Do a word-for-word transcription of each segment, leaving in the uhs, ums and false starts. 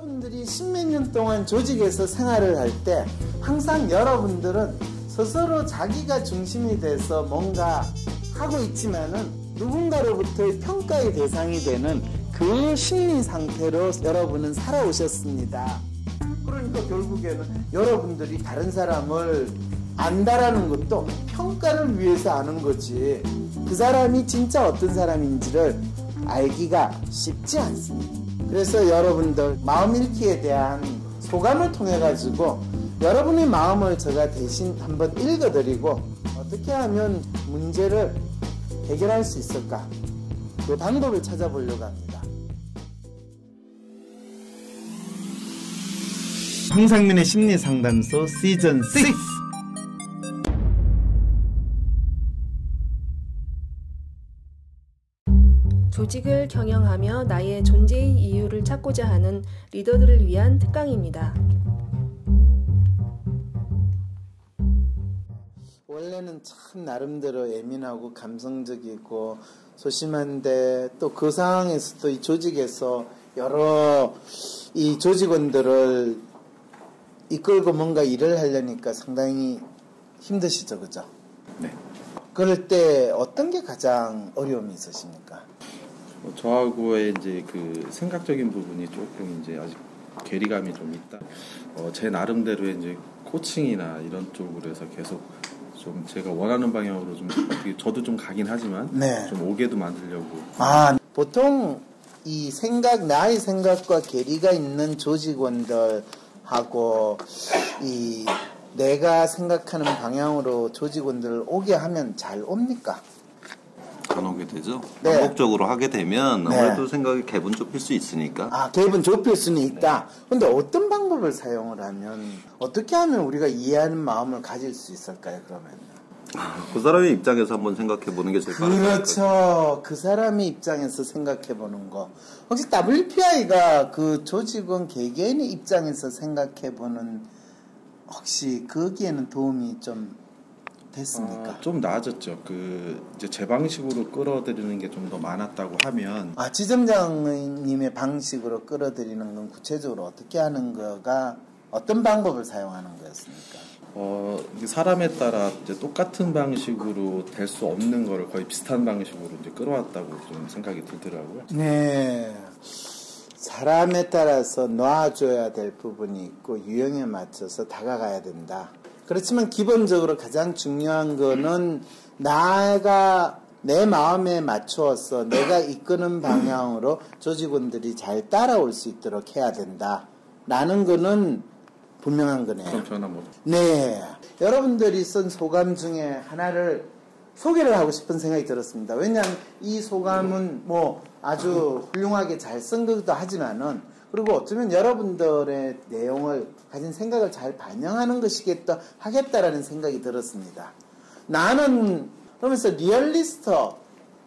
여러분들이 십몇 년 동안 조직에서 생활을 할 때 항상 여러분들은 스스로 자기가 중심이 돼서 뭔가 하고 있지만은 누군가로부터의 평가의 대상이 되는 그 심리 상태로 여러분은 살아오셨습니다. 그러니까 결국에는 여러분들이 다른 사람을 안다라는 것도 평가를 위해서 아는 거지, 그 사람이 진짜 어떤 사람인지를 알기가 쉽지 않습니다. 그래서 여러분들 마음 읽기에 대한 소감을 통해 가지고 여러분의 마음을 제가 대신 한번 읽어드리고 어떻게 하면 문제를 해결할 수 있을까, 그 방법을 찾아보려고 합니다. 황상민의 심리상담소 시즌 육. 조직을 경영하며 나의 존재의 이유를 찾고자 하는 리더들을 위한 특강입니다. 원래는 참 나름대로 예민하고 감성적이고 소심한데 또 그 상황에서도 이 조직에서 여러 이 조직원들을 이끌고 뭔가 일을 하려니까 상당히 힘드시죠, 그죠? 네. 그럴 때 어떤 게 가장 어려움이 있으십니까? 저하고의 이제 그 생각적인 부분이 조금 이제 아직 괴리감이 좀 있다. 어, 제 나름대로의 이제 코칭이나 이런 쪽으로 해서 계속 좀 제가 원하는 방향으로 좀 어떻게 저도 좀 가긴 하지만 네. 좀 오게도 만들려고. 아, 보통 이 생각, 나의 생각과 괴리가 있는 조직원들하고 이 내가 생각하는 방향으로 조직원들을 오게 하면 잘 옵니까? 안 오게 되죠. 네. 반복적으로 하게 되면 아무래도 네. 생각이 갭은 좁힐 수 있으니까. 아, 갭은 좁힐 수는 있다. 근데 어떤 방법을 사용을 하면, 어떻게 하면 우리가 이해하는 마음을 가질 수 있을까요, 그러면? 그 사람의 입장에서 한번 생각해 보는 게 제일 빠르죠. 그렇죠. 그 사람의 입장에서 생각해 보는 거. 혹시 더블유피아이가 그 조직원 개개인의 입장에서 생각해 보는, 혹시 거기에는 도움이 좀 됐습니까? 아, 좀 나아졌죠. 그 이제 제 방식으로 끌어들이는 게 좀 더 많았다고 하면. 아, 지점장님의 방식으로 끌어들이는 건 구체적으로 어떻게 하는 거가, 어떤 방법을 사용하는 거였습니까? 어, 사람에 따라 이제 똑같은 방식으로 될 수 없는 거를 거의 비슷한 방식으로 이제 끌어왔다고 좀 생각이 들더라고요. 네. 사람에 따라서 놔줘야 될 부분이 있고 유형에 맞춰서 다가가야 된다. 그렇지만 기본적으로 가장 중요한 거는 나가 내 마음에 맞추어서 내가 이끄는 방향으로 조직원들이 잘 따라올 수 있도록 해야 된다 라는 거는 분명한 거네요. 그럼 전화 뭐? 네. 여러분들이 쓴 소감 중에 하나를 소개를 하고 싶은 생각이 들었습니다. 왜냐하면 이 소감은 뭐 아주 훌륭하게 잘 쓴 것도 하지만은, 그리고 어쩌면 여러분들의 내용을 가진 생각을 잘 반영하는 것이겠다 하겠다라는 생각이 들었습니다. 나는 그러면서 리얼리스트라고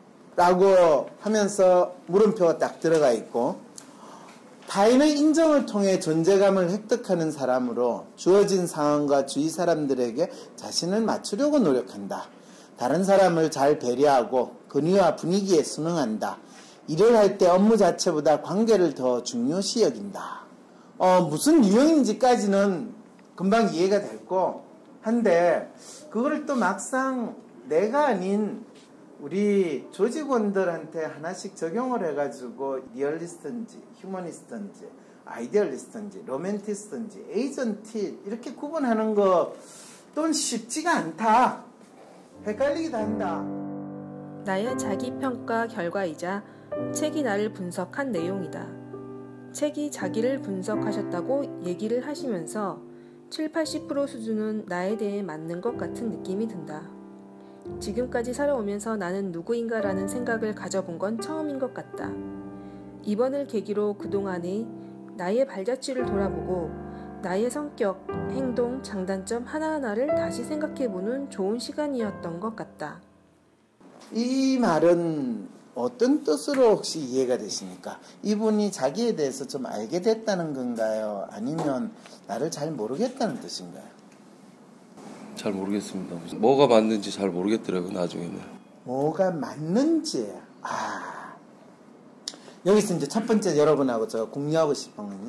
하면서 물음표가 딱 들어가 있고, 타인의 인정을 통해 존재감을 획득하는 사람으로 주어진 상황과 주위 사람들에게 자신을 맞추려고 노력한다. 다른 사람을 잘 배려하고 권위와 분위기에 순응한다. 일을 할 때 업무 자체보다 관계를 더 중요시 여긴다. 어, 무슨 유형인지까지는 금방 이해가 됐고 한데, 그걸 또 막상 내가 아닌 우리 조직원들한테 하나씩 적용을 해가지고 리얼리스트인지 휴머니스트인지 아이디얼리스트인지 로맨티스트인지 에이전티 이렇게 구분하는 거 또는 쉽지가 않다. 헷갈리기도 한다. 나의 자기평가 결과이자 책이 나를 분석한 내용이다. 책이 자기를 분석하셨다고 얘기를 하시면서 칠십, 팔십 퍼센트 수준은 나에 대해 맞는 것 같은 느낌이 든다. 지금까지 살아오면서 나는 누구인가라는 생각을 가져본 건 처음인 것 같다. 이번을 계기로 그동안의 나의 발자취를 돌아보고 나의 성격, 행동, 장단점 하나하나를 다시 생각해보는 좋은 시간이었던 것 같다. 이 말은 어떤 뜻으로 혹시 이해가 되십니까? 이분이 자기에 대해서 좀 알게 됐다는 건가요? 아니면 나를 잘 모르겠다는 뜻인가요? 잘 모르겠습니다. 뭐가 맞는지 잘 모르겠더라고요, 나중에는. 뭐가 맞는지. 아, 여기서 이제 첫 번째 여러분하고 제가 공유하고 싶은 건요,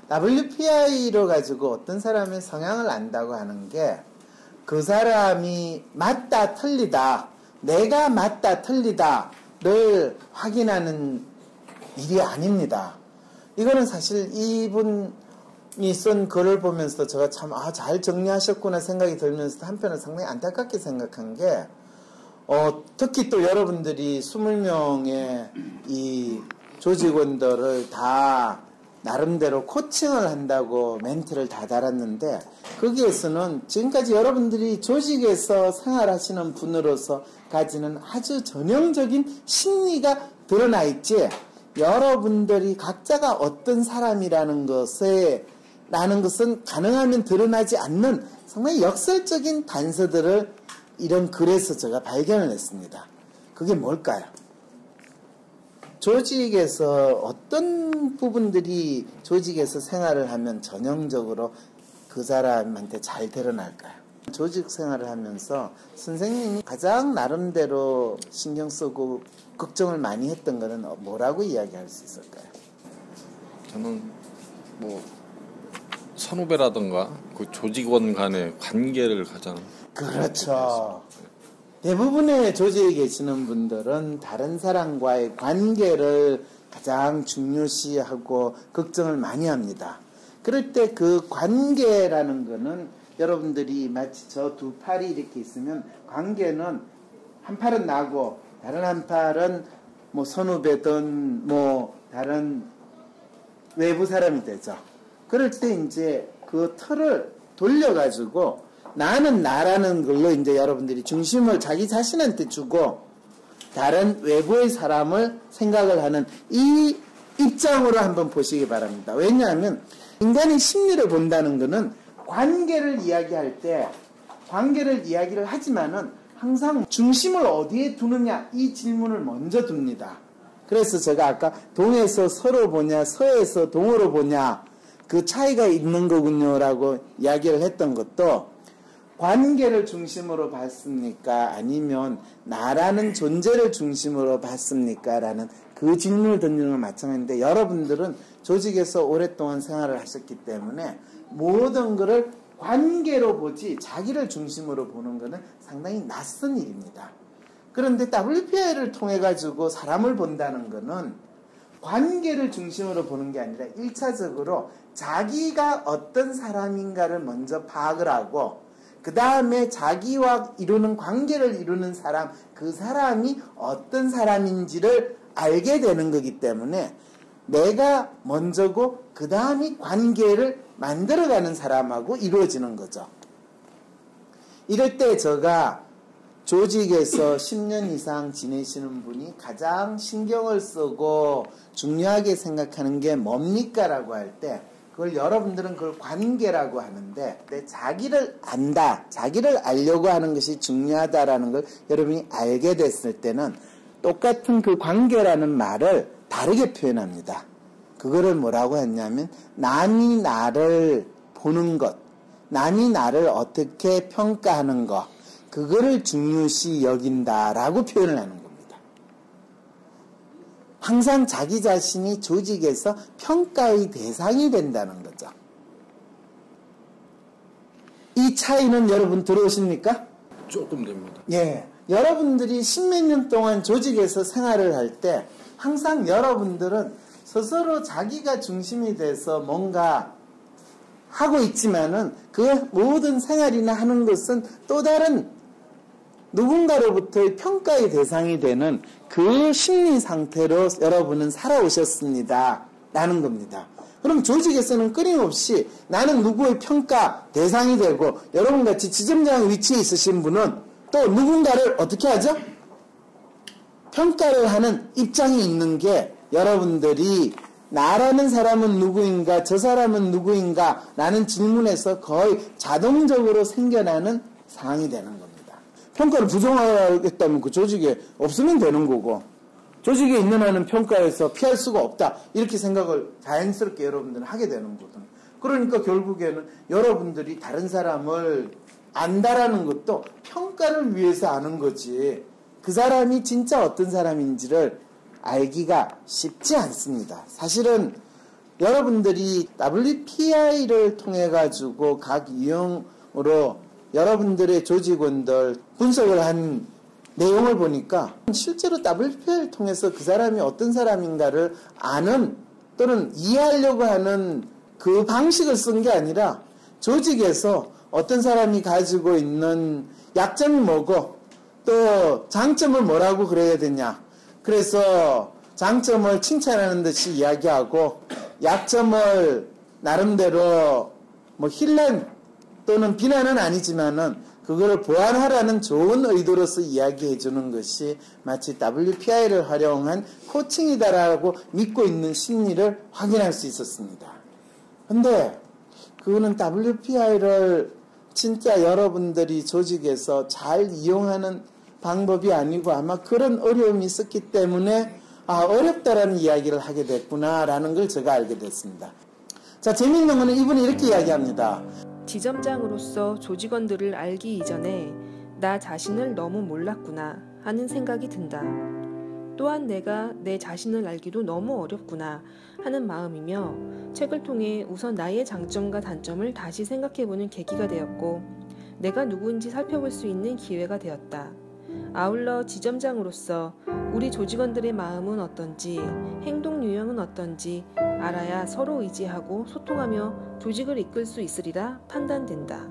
더블유피아이로 가지고 어떤 사람의 성향을 안다고 하는 게 그 사람이 맞다 틀리다, 내가 맞다 틀리다를 확인하는 일이 아닙니다. 이거는 사실 이분이 쓴 글을 보면서 제가 참 아, 잘 정리하셨구나 생각이 들면서도 한편은 상당히 안타깝게 생각한 게 어, 특히 또 여러분들이 이십 명의 이 조직원들을 다 나름대로 코칭을 한다고 멘트를 다 달았는데 거기에서는 지금까지 여러분들이 조직에서 생활하시는 분으로서 가지는 아주 전형적인 심리가 드러나 있지, 여러분들이 각자가 어떤 사람이라는 것에 라는 것은 가능하면 드러나지 않는 상당히 역설적인 단서들을 이런 글에서 제가 발견을 했습니다. 그게 뭘까요? 조직에서 어떤 부분들이 조직에서 생활을 하면 전형적으로 그 사람한테 잘 드러날까요? 조직 생활을 하면서 선생님이 가장 나름대로 신경 쓰고 걱정을 많이 했던 거는 뭐라고 이야기할 수 있을까요? 저는 뭐 선후배라든가 그 조직원 간의 관계를 가장 그렇죠. 대부분의 조직에 계시는 분들은 다른 사람과의 관계를 가장 중요시하고 걱정을 많이 합니다. 그럴 때 그 관계라는 거는 여러분들이 마치 저 두 팔이 이렇게 있으면 관계는 한 팔은 나고 다른 한 팔은 뭐 선후배든 뭐 다른 외부 사람이 되죠. 그럴 때 이제 그 틀을 돌려가지고 나는 나라는 걸로 이제 여러분들이 중심을 자기 자신한테 주고 다른 외부의 사람을 생각을 하는 이 입장으로 한번 보시기 바랍니다. 왜냐하면 인간의 심리를 본다는 것은 관계를 이야기할 때 관계를 이야기를 하지만은 항상 중심을 어디에 두느냐 이 질문을 먼저 둡니다. 그래서 제가 아까 동에서 서로 보냐 서에서 동으로 보냐 그 차이가 있는 거군요 라고 이야기를 했던 것도 관계를 중심으로 봤습니까? 아니면 나라는 존재를 중심으로 봤습니까? 라는 그 질문을 던지는 건 마찬가지인데 여러분들은 조직에서 오랫동안 생활을 하셨기 때문에 모든 것을 관계로 보지 자기를 중심으로 보는 것은 상당히 낯선 일입니다. 그런데 더블유피아이를 통해 가지고 사람을 본다는 것은 관계를 중심으로 보는 게 아니라 일차적으로 자기가 어떤 사람인가를 먼저 파악을 하고 그 다음에 자기와 이루는 관계를 이루는 사람, 그 사람이 어떤 사람인지를 알게 되는 거기 때문에 내가 먼저고 그 다음이 관계를 만들어가는 사람하고 이루어지는 거죠. 이럴 때 제가 조직에서 십 년 이상 지내시는 분이 가장 신경을 쓰고 중요하게 생각하는 게 뭡니까? 라고 할 때 그걸 여러분들은 그걸 관계라고 하는데 자기를 안다, 자기를 알려고 하는 것이 중요하다라는 걸 여러분이 알게 됐을 때는 똑같은 그 관계라는 말을 다르게 표현합니다. 그거를 뭐라고 했냐면 남이 나를 보는 것, 남이 나를 어떻게 평가하는 것, 그거를 중요시 여긴다라고 표현을 하는 겁니다. 항상 자기 자신이 조직에서 평가의 대상이 된다는 거죠. 이 차이는 여러분 들어오십니까? 조금 됩니다. 예. 여러분들이 십몇 년 동안 조직에서 생활을 할 때 항상 여러분들은 스스로 자기가 중심이 돼서 뭔가 하고 있지만은 그 모든 생활이나 하는 것은 또 다른 누군가로부터의 평가의 대상이 되는 그 심리 상태로 여러분은 살아오셨습니다. 라는 겁니다. 그럼 조직에서는 끊임없이 나는 누구의 평가 대상이 되고 여러분같이 지점장 위치에 있으신 분은 또 누군가를 어떻게 하죠? 평가를 하는 입장이 있는 게 여러분들이 나라는 사람은 누구인가 저 사람은 누구인가 라는 질문에서 거의 자동적으로 생겨나는 상황이 되는 겁니다. 평가를 부정하겠다면 그 조직에 없으면 되는 거고 조직에 있는 한은 평가에서 피할 수가 없다 이렇게 생각을 자연스럽게 여러분들은 하게 되는 거거든요. 그러니까 결국에는 여러분들이 다른 사람을 안다라는 것도 평가를 위해서 아는 거지 그 사람이 진짜 어떤 사람인지를 알기가 쉽지 않습니다. 사실은 여러분들이 더블유피아이를 통해 가지고 각 유형으로 여러분들의 조직원들 분석을 한 내용을 보니까 실제로 더블유피아이를 통해서 그 사람이 어떤 사람인가를 아는 또는 이해하려고 하는 그 방식을 쓴 게 아니라 조직에서 어떤 사람이 가지고 있는 약점이 뭐고 또 장점을 뭐라고 그래야 되냐. 그래서 장점을 칭찬하는 듯이 이야기하고 약점을 나름대로 뭐 힐난 또는 비난은 아니지만은 그거를 보완하라는 좋은 의도로서 이야기해 주는 것이 마치 더블유피아이를 활용한 코칭이다라고 믿고 있는 심리를 확인할 수 있었습니다. 근데 그거는 더블유피아이를 진짜 여러분들이 조직에서 잘 이용하는 방법이 아니고 아마 그런 어려움이 있었기 때문에 아, 어렵다라는 이야기를 하게 됐구나라는 걸 제가 알게 됐습니다. 자, 재미있는 거는 이분이 이렇게 이야기합니다. 지점장으로서 조직원들을 알기 이전에 나 자신을 너무 몰랐구나 하는 생각이 든다. 또한 내가 내 자신을 알기도 너무 어렵구나 하는 마음이며 책을 통해 우선 나의 장점과 단점을 다시 생각해보는 계기가 되었고 내가 누구인지 살펴볼 수 있는 기회가 되었다. 아울러 지점장으로서 우리 조직원들의 마음은 어떤지, 행동 유형은 어떤지 알아야 서로 의지하고 소통하며 조직을 이끌 수 있으리라 판단된다.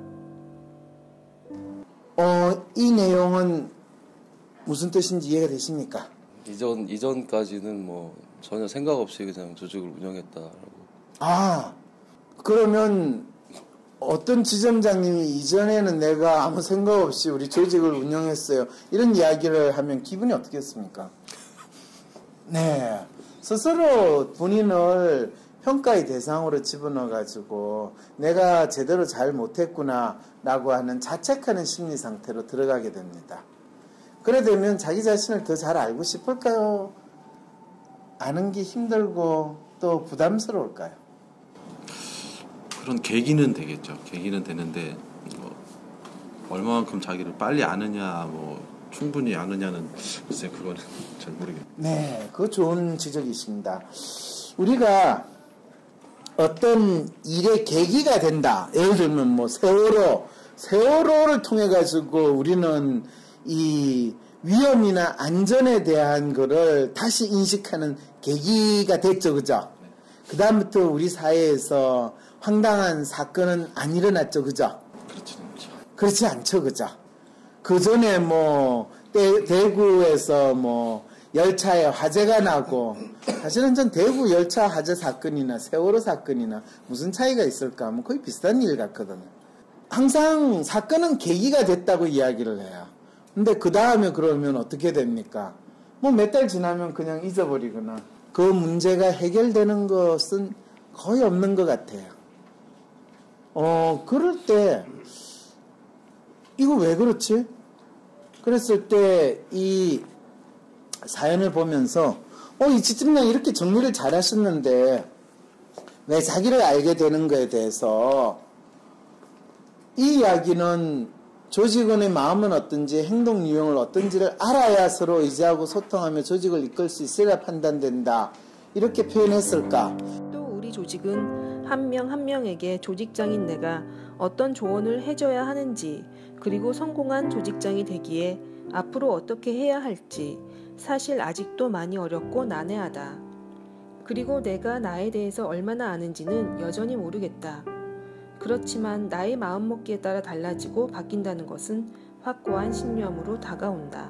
어, 이 내용은 무슨 뜻인지 이해가 되십니까? 이전 이전까지는 뭐 전혀 생각 없이 그냥 조직을 운영했다라고. 아, 그러면 어떤 지점장님이 이전에는 내가 아무 생각 없이 우리 조직을 운영했어요. 이런 이야기를 하면 기분이 어떻겠습니까? 네. 스스로 본인을 평가의 대상으로 집어넣어가지고 내가 제대로 잘 못했구나 라고 하는 자책하는 심리 상태로 들어가게 됩니다. 그래 되면 자기 자신을 더 잘 알고 싶을까요? 아는 게 힘들고 또 부담스러울까요? 그런 계기는 되겠죠. 계기는 되는데 뭐 얼마만큼 자기를 빨리 아느냐, 뭐 충분히 아느냐는 글쎄 그거는 잘 모르겠네요. 네, 그거 좋은 지적이십니다. 우리가 어떤 일의 계기가 된다. 예를 들면 뭐 세월호, 세월호를 통해 가지고 우리는 이 위험이나 안전에 대한 거를 다시 인식하는 계기가 됐죠, 그죠? 그 다음부터 우리 사회에서 황당한 사건은 안 일어났죠, 그죠? 그렇지 않죠. 그렇지 않죠, 그죠? 그 전에 뭐 대, 대구에서 뭐 열차에 화재가 나고 사실은 전 대구 열차 화재 사건이나 세월호 사건이나 무슨 차이가 있을까 하면 거의 비슷한 일 같거든요. 항상 사건은 계기가 됐다고 이야기를 해요. 근데 그 다음에 그러면 어떻게 됩니까? 뭐 몇 달 지나면 그냥 잊어버리거나 그 문제가 해결되는 것은 거의 없는 것 같아요. 어, 그럴 때 이거 왜 그렇지? 그랬을 때 이 사연을 보면서 어, 이 지점장이 이렇게 정리를 잘 하셨는데 왜 자기를 알게 되는 거에 대해서 이 이야기는 조직원의 마음은 어떤지 행동 유형을 어떤지를 알아야 서로 의지하고 소통하며 조직을 이끌 수 있으리라 판단된다. 이렇게 표현했을까? 또 우리 조직은 한 명 한 명에게 조직장인 내가 어떤 조언을 해줘야 하는지 그리고 성공한 조직장이 되기에 앞으로 어떻게 해야 할지 사실 아직도 많이 어렵고 난해하다. 그리고 내가 나에 대해서 얼마나 아는지는 여전히 모르겠다. 그렇지만 나의 마음먹기에 따라 달라지고 바뀐다는 것은 확고한 신념으로 다가온다.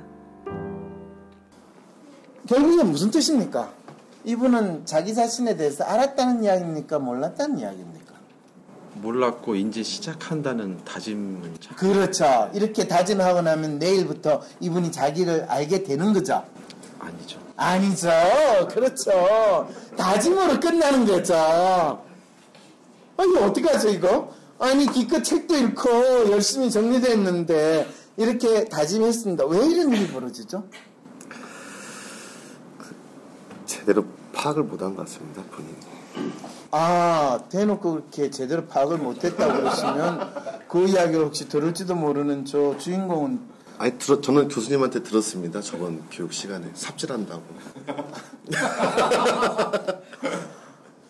결국엔 무슨 뜻입니까? 이분은 자기 자신에 대해서 알았다는 이야기입니까? 몰랐다는 이야기입니까? 몰랐고 이제 시작한다는 다짐을 자- 그렇죠. 이렇게 다짐하고 나면 내일부터 이분이 자기를 알게 되는 거죠. 아니죠. 아니죠. 그렇죠. 다짐으로 끝나는 거죠. 아니 어떡하죠 이거? 아니 기껏 책도 읽고 열심히 정리도 했는데 이렇게 다짐했습니다. 왜 이런 일이 벌어지죠? 제대로 파악을 못한 것 같습니다, 본인이. 아, 대놓고 그렇게 제대로 파악을 못했다고 그러시면 그 이야기를 혹시 들을지도 모르는 저 주인공은 아니, 들어, 저는 교수님한테 들었습니다. 저번 교육 시간에 삽질한다고.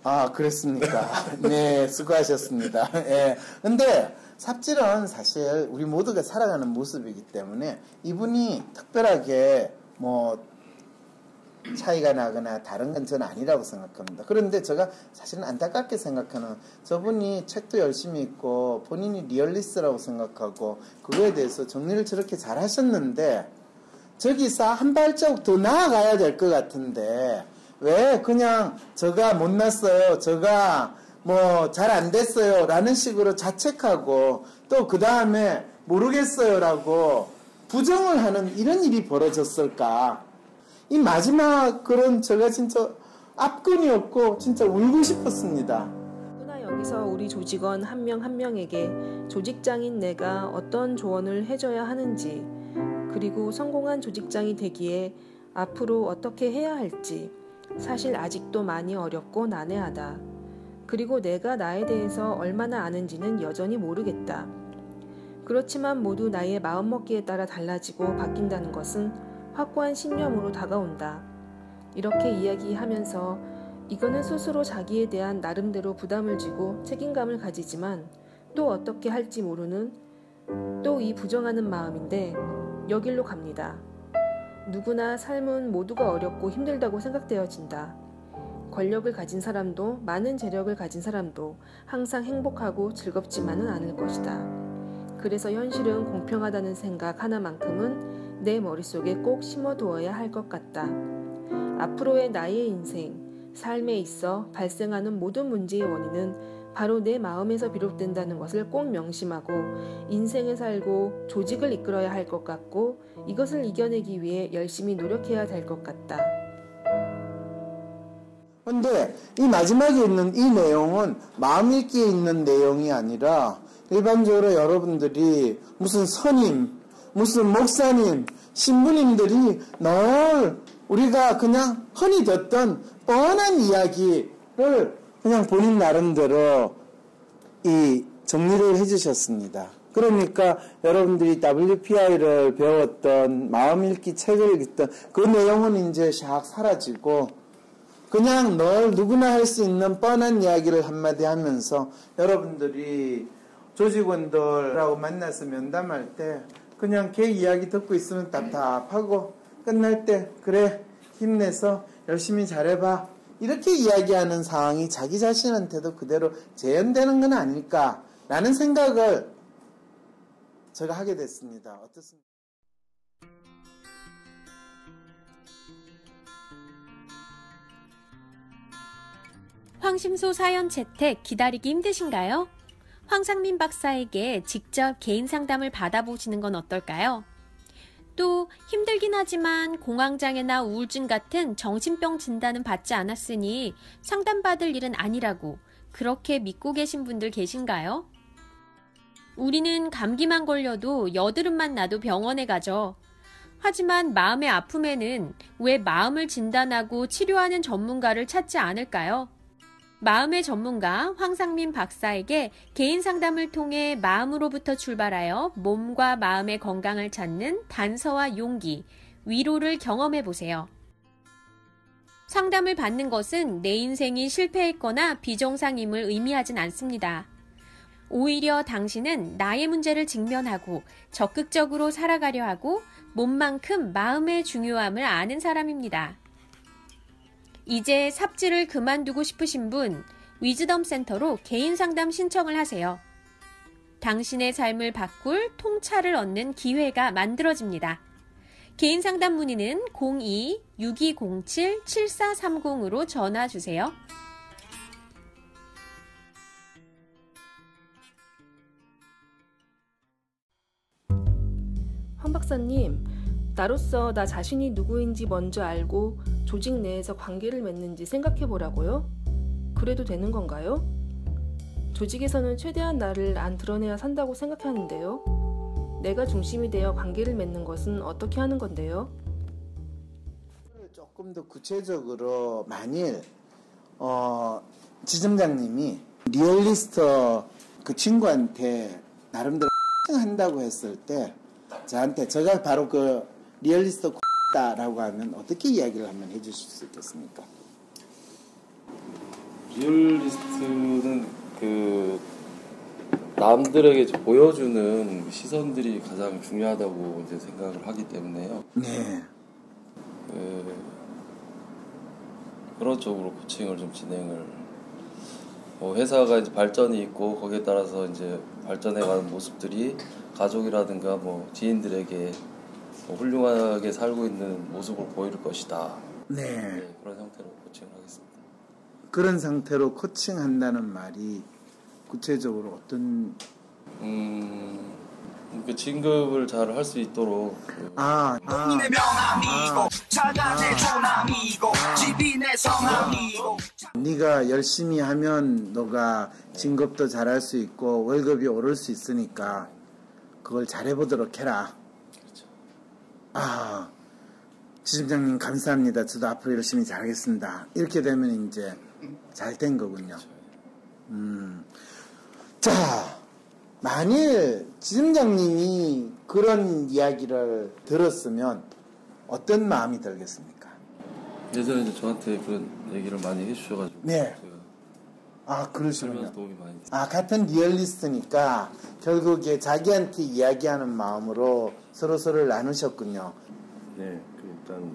아, 그랬습니까? 네, 수고하셨습니다. 예. 근데 삽질은 사실 우리 모두가 살아가는 모습이기 때문에 이분이 특별하게 뭐 차이가 나거나 다른 건 저는 아니라고 생각합니다. 그런데 제가 사실은 안타깝게 생각하는, 저분이 책도 열심히 읽고 본인이 리얼리스트라고 생각하고 그거에 대해서 정리를 저렇게 잘 하셨는데 저기서 한 발자국 더 나아가야 될 것 같은데 왜 그냥 저가 못났어요, 저가 뭐 잘 안 됐어요 라는 식으로 자책하고 또 그 다음에 모르겠어요 라고 부정을 하는 이런 일이 벌어졌을까. 이 마지막 글은 제가 진짜 앞근이 없고 진짜 울고 싶었습니다. 누구나 여기서 우리 조직원 한 명 한 명에게 조직장인 내가 어떤 조언을 해줘야 하는지, 그리고 성공한 조직장이 되기에 앞으로 어떻게 해야 할지 사실 아직도 많이 어렵고 난해하다. 그리고 내가 나에 대해서 얼마나 아는지는 여전히 모르겠다. 그렇지만 모두 나의 마음먹기에 따라 달라지고 바뀐다는 것은 확고한 신념으로 다가온다. 이렇게 이야기하면서 이거는 스스로 자기에 대한 나름대로 부담을 지고 책임감을 가지지만 또 어떻게 할지 모르는 또 이 부정하는 마음인데 여길로 갑니다. 누구나 삶은 모두가 어렵고 힘들다고 생각되어진다. 권력을 가진 사람도 많은 재력을 가진 사람도 항상 행복하고 즐겁지만은 않을 것이다. 그래서 현실은 공평하다는 생각 하나만큼은 내 머릿속에 꼭 심어두어야 할 것 같다. 앞으로의 나의 인생, 삶에 있어 발생하는 모든 문제의 원인은 바로 내 마음에서 비롯된다는 것을 꼭 명심하고 인생을 살고 조직을 이끌어야 할 것 같고 이것을 이겨내기 위해 열심히 노력해야 될 것 같다. 근데 이 마지막에 있는 이 내용은 마음 읽기에 있는 내용이 아니라 일반적으로 여러분들이 무슨 선임, 무슨 목사님, 신부님들이 늘 우리가 그냥 흔히 듣던 뻔한 이야기를 그냥 본인 나름대로 이 정리를 해주셨습니다. 그러니까 여러분들이 더블유피아이를 배웠던 마음 읽기 책을 읽던 그 내용은 이제 샥 사라지고 그냥 늘 누구나 할 수 있는 뻔한 이야기를 한마디 하면서 여러분들이 조직원들하고 만나서 면담할 때 그냥 걔 이야기 듣고 있으면 답답하고 끝날 때 그래 힘내서 열심히 잘해봐 이렇게 이야기하는 상황이 자기 자신한테도 그대로 재현되는 건 아닐까라는 생각을 제가 하게 됐습니다. 어떻습니까? 황심소 사연 채택 기다리기 힘드신가요? 황상민 박사에게 직접 개인 상담을 받아보시는 건 어떨까요? 또 힘들긴 하지만 공황장애나 우울증 같은 정신병 진단은 받지 않았으니 상담받을 일은 아니라고 그렇게 믿고 계신 분들 계신가요? 우리는 감기만 걸려도 여드름만 나도 병원에 가죠. 하지만 마음의 아픔에는 왜 마음을 진단하고 치료하는 전문가를 찾지 않을까요? 마음의 전문가 황상민 박사에게 개인 상담을 통해 마음으로부터 출발하여 몸과 마음의 건강을 찾는 단서와 용기, 위로를 경험해보세요. 상담을 받는 것은 내 인생이 실패했거나 비정상임을 의미하진 않습니다. 오히려 당신은 나의 문제를 직면하고 적극적으로 살아가려 하고 몸만큼 마음의 중요함을 아는 사람입니다. 이제 삽질을 그만두고 싶으신 분, 위즈덤 센터로 개인 상담 신청을 하세요. 당신의 삶을 바꿀 통찰을 얻는 기회가 만들어집니다. 개인 상담 문의는 공이 육이공칠 칠사삼공으로 전화 주세요. 황 박사님, 나로서 나 자신이 누구인지 먼저 알고 조직 내에서 관계를 맺는지 생각해보라고요? 그래도 되는 건가요? 조직에서는 최대한 나를 안 드러내야 산다고 생각하는데요. 내가 중심이 되어 관계를 맺는 것은 어떻게 하는 건데요? 조금 더 구체적으로 만일 어, 지점장님이 리얼리스트 그 친구한테 나름대로 한다고 했을 때 저한테 제가 바로 그 리얼리스트 라고 하면 어떻게 이야기를 한번 해주실 수 있겠습니까? 리얼리스트는 그 남들에게 이제 보여주는 시선들이 가장 중요하다고 이제 생각을 하기 때문에요. 네. 그 그런 쪽으로 코칭을 좀 진행을. 뭐 회사가 이제 발전이 있고 거기에 따라서 이제 발전해가는 모습들이 가족이라든가 뭐 지인들에게 뭐 훌륭하게 살고 있는 모습을 보일 것이다. 네. 네, 그런 형태로 코칭을 하겠습니다. 그런 상태로 코칭한다는 말이 구체적으로 어떤 음, 그 진급을 잘 할 수 있도록 그 아, 아, 아, 네가 열심히 하면 너가 진급도 잘할 수 있고 월급이 오를 수 있으니까 그걸 잘해보도록 해라. 그렇죠. 아, 지점장님 감사합니다. 저도 앞으로 열심히 잘하겠습니다. 이렇게 되면 이제 잘 된 거군요. 음. 자, 만일 지점장님이 그런 이야기를 들었으면 어떤 마음이 들겠습니까? 예전에 이제 저한테 그런 얘기를 많이 해주셔가지고 네. 제가 아, 그러시군요. 살면서 도움이 많이 됐어요. 아, 같은 리얼리스트니까 결국에 자기한테 이야기하는 마음으로 서로서로를 나누셨군요. 네, 그 일단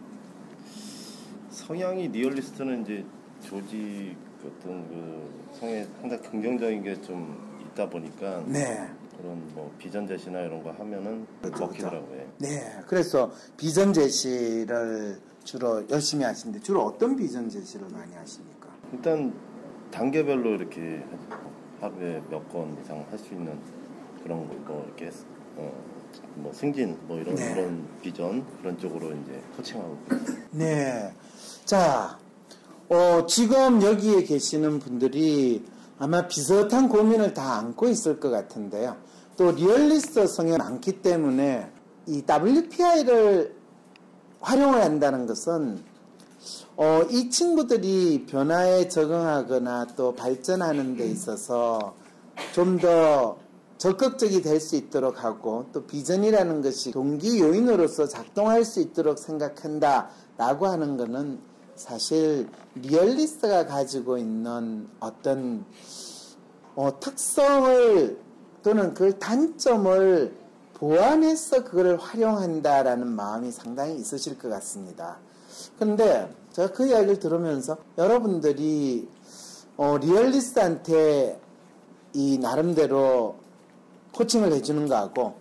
성향이 리얼리스트는 이제 조직 어떤 그 성에 상당히 긍정적인 게 좀 있다 보니까 네. 그런 뭐 비전 제시나 이런 거 하면은 먹히더라고요. 네, 그래서 비전 제시를 주로 열심히 하시는데 주로 어떤 비전 제시를 많이 하십니까? 일단 단계별로 이렇게 하루에 몇 건 이상 할 수 있는 그런 거 뭐 이렇게 어, 뭐 승진 뭐 이런 네. 그런 비전 그런 쪽으로 이제 코칭하고 있습니다. 네, 자, 어, 지금 여기에 계시는 분들이 아마 비슷한 고민을 다 안고 있을 것 같은데요. 또 리얼리스트 성향이 많기 때문에 이 더블유피아이를 활용을 한다는 것은 어, 이 친구들이 변화에 적응하거나 또 발전하는 데 있어서 좀 더 적극적이 될 수 있도록 하고 또 비전이라는 것이 동기 요인으로서 작동할 수 있도록 생각한다 라고 하는 것은 사실 리얼리스트가 가지고 있는 어떤 어, 특성을 또는 그 단점을 보완해서 그걸 활용한다라는 마음이 상당히 있으실 것 같습니다. 그런데 제가 그 이야기를 들으면서 여러분들이 어, 리얼리스트한테 이 나름대로 코칭을 해주는 거하고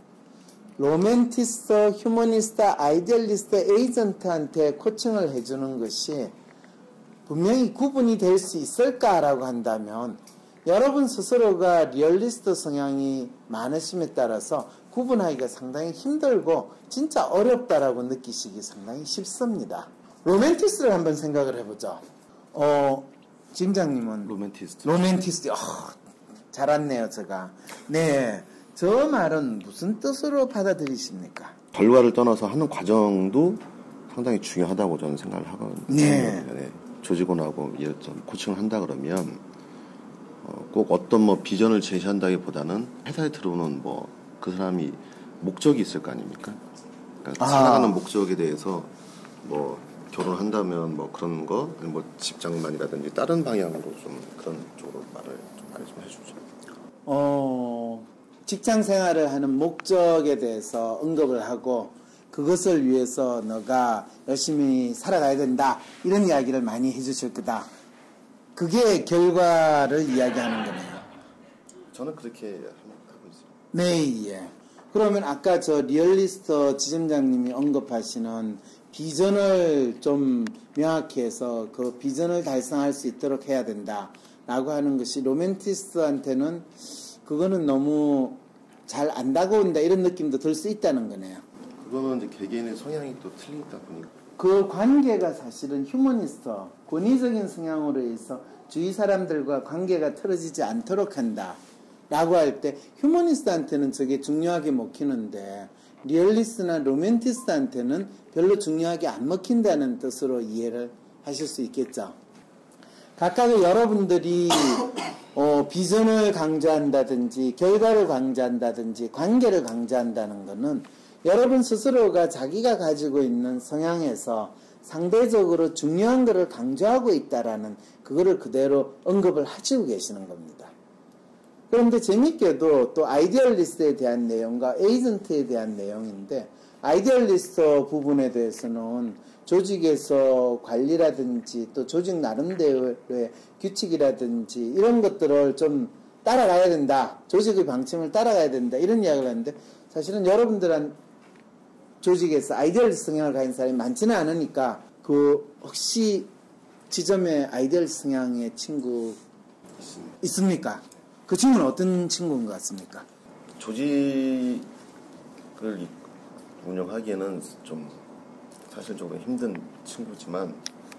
로맨티스트, 휴머니스트, 아이디얼리스트, 에이전트한테 코칭을 해주는 것이 분명히 구분이 될 수 있을까라고 한다면 여러분 스스로가 리얼리스트 성향이 많으심에 따라서 구분하기가 상당히 힘들고 진짜 어렵다라고 느끼시기 상당히 쉽습니다. 로맨티스트를 한번 생각을 해보죠. 어, 지점장님은 로맨티스트. 로맨티스트. 어, 잘 왔네요, 제가. 네, 저 말은 무슨 뜻으로 받아들이십니까? 결과를 떠나서 하는 과정도 상당히 중요하다고 저는 생각을 하거든요. 네. 네. 조직원하고 좀 코칭을 한다 그러면 어, 꼭 어떤 뭐 비전을 제시한다기보다는 회사에 들어오는 뭐 그 사람이 목적이 있을 거 아닙니까? 그러니까 아. 살아가는 목적에 대해서 뭐 결혼한다면 뭐 그런 거, 아니면 뭐 직장만이라든지 다른 방향으로 좀 그런 쪽으로 말을 좀 많이 좀 해주죠. 어, 직장 생활을 하는 목적에 대해서 언급을 하고 그것을 위해서 너가 열심히 살아가야 된다 이런 이야기를 많이 해주실 거다. 그게 결과를 이야기하는 거네요. 저는 그렇게 하고 있습니다. 네, 예. 그러면 아까 저 리얼리스트 지점장님이 언급하시는 비전을 좀 명확히 해서 그 비전을 달성할 수 있도록 해야 된다 라고 하는 것이 로맨티스트한테는 그거는 너무 잘 안 다가온다 이런 느낌도 들 수 있다는 거네요. 그거는 이제 개개인의 성향이 또 틀리다 보니까. 그 관계가 사실은 휴머니스트, 권위적인 성향으로 해서 주위 사람들과 관계가 틀어지지 않도록 한다 라고 할 때 휴머니스트한테는 저게 중요하게 먹히는데 리얼리스트나 로맨티스트한테는 별로 중요하게 안 먹힌다는 뜻으로 이해를 하실 수 있겠죠. 각각의 여러분들이 어, 비전을 강조한다든지 결과를 강조한다든지 관계를 강조한다는 것은 여러분 스스로가 자기가 가지고 있는 성향에서 상대적으로 중요한 것을 강조하고 있다라는 그거를 그대로 언급을 하시고 계시는 겁니다. 그런데 재밌게도 또 아이디얼리스트에 대한 내용과 에이전트에 대한 내용인데, 아이디얼리스트 부분에 대해서는 조직에서 관리라든지 또 조직 나름대로의 규칙이라든지 이런 것들을 좀 따라가야 된다, 조직의 방침을 따라가야 된다, 이런 이야기를 하는데, 사실은 여러분들한 조직에서 아이디얼리스트 성향을 가진 사람이 많지는 않으니까, 그 혹시 지점에 아이디얼리스트 성향의 친구 있습니까? 있습니까? 그 친구는 어떤 친구인 것 같습니까? 조직을 운영하기에는 좀 사실적으로 힘든 친구지만,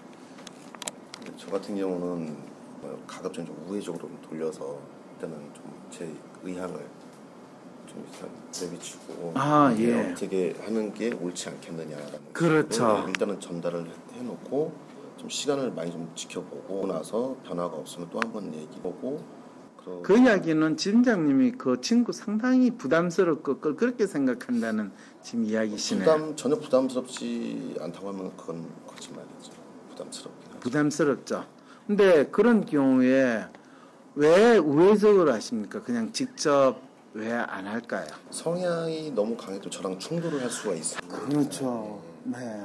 저 같은 경우는 가급적 좀 우회적으로 돌려서 일단은 좀 제 의향을 좀 일단 내비치고, 아, 예. 어떻게 하는 게 옳지 않겠느냐라는, 그렇죠. 일단은 전달을 해놓고 좀 시간을 많이 좀 지켜보고 나서 변화가 없으면 또 한 번 얘기하고. 그 이야기는 지점장님이 그 친구 상당히 부담스럽고 그렇게 생각한다는 지금 이야기시네요. 부담, 전혀 부담스럽지 않다고 하면 그건 거짓말이죠. 부담스럽긴 하죠. 부담스럽죠. 근데 그런 경우에 왜 우회적으로 하십니까? 그냥 직접 왜 안 할까요? 성향이 너무 강해도 저랑 충돌을 할 수가 있어요. 그렇죠. 네.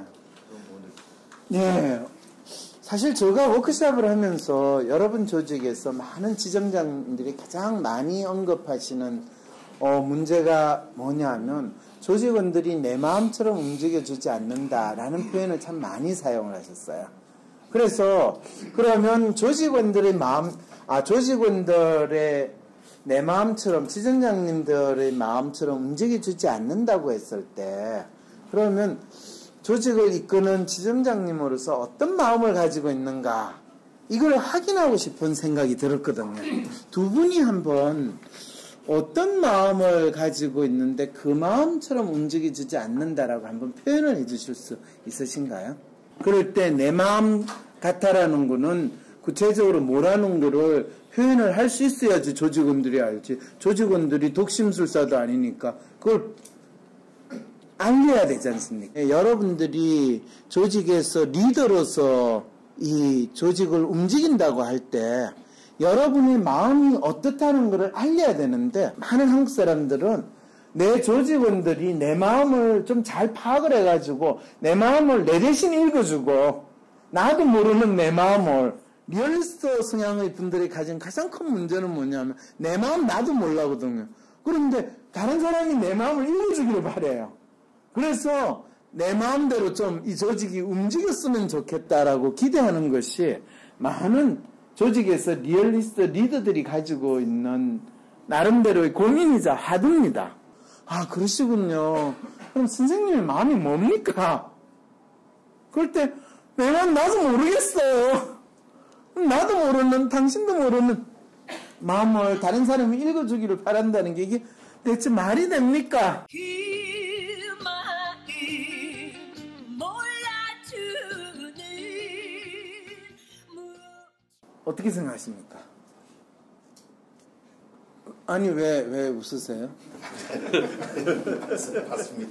네. 사실 제가 워크숍을 하면서 여러분 조직에서 많은 지점장들이 가장 많이 언급하시는 어, 문제가 뭐냐면, 조직원들이 내 마음처럼 움직여주지 않는다라는 표현을 참 많이 사용을 하셨어요. 그래서 그러면 조직원들의 마음, 아 조직원들의 내 마음처럼, 지점장님들의 마음처럼 움직여주지 않는다고 했을 때, 그러면 조직을 이끄는 지점장님으로서 어떤 마음을 가지고 있는가, 이걸 확인하고 싶은 생각이 들었거든요. 두 분이 한번 어떤 마음을 가지고 있는데 그 마음처럼 움직여주지 않는다라고 한번 표현을 해주실 수 있으신가요? 그럴 때 내 마음 같아라는 거는 구체적으로 뭐라는 거를 표현을 할 수 있어야지 조직원들이 알지. 조직원들이 독심술사도 아니니까 그걸 알려야 되지 않습니까? 여러분들이 조직에서 리더로서 이 조직을 움직인다고 할 때 여러분의 마음이 어떻다는 것을 알려야 되는데, 많은 한국 사람들은 내 조직원들이 내 마음을 좀 잘 파악을 해가지고 내 마음을 내 대신 읽어주고 나도 모르는 내 마음을, 리얼리스트 성향의 분들이 가진 가장 큰 문제는 뭐냐면 내 마음 나도 몰라거든요. 그런데 다른 사람이 내 마음을 읽어주기를 바래요. 그래서 내 마음대로 좀 이 조직이 움직였으면 좋겠다라고 기대하는 것이 많은 조직에서 리얼리스트 리더들이 가지고 있는 나름대로의 고민이자 화두입니다. 아, 그러시군요. 그럼 선생님의 마음이 뭡니까? 그럴 때 내 마음 나도 모르겠어요. 나도 모르는, 당신도 모르는 마음을 다른 사람이 읽어주기를 바란다는 게 이게 대체 말이 됩니까? 어떻게 생각하십니까? 아니, 왜, 왜 웃으세요? 맞습니다.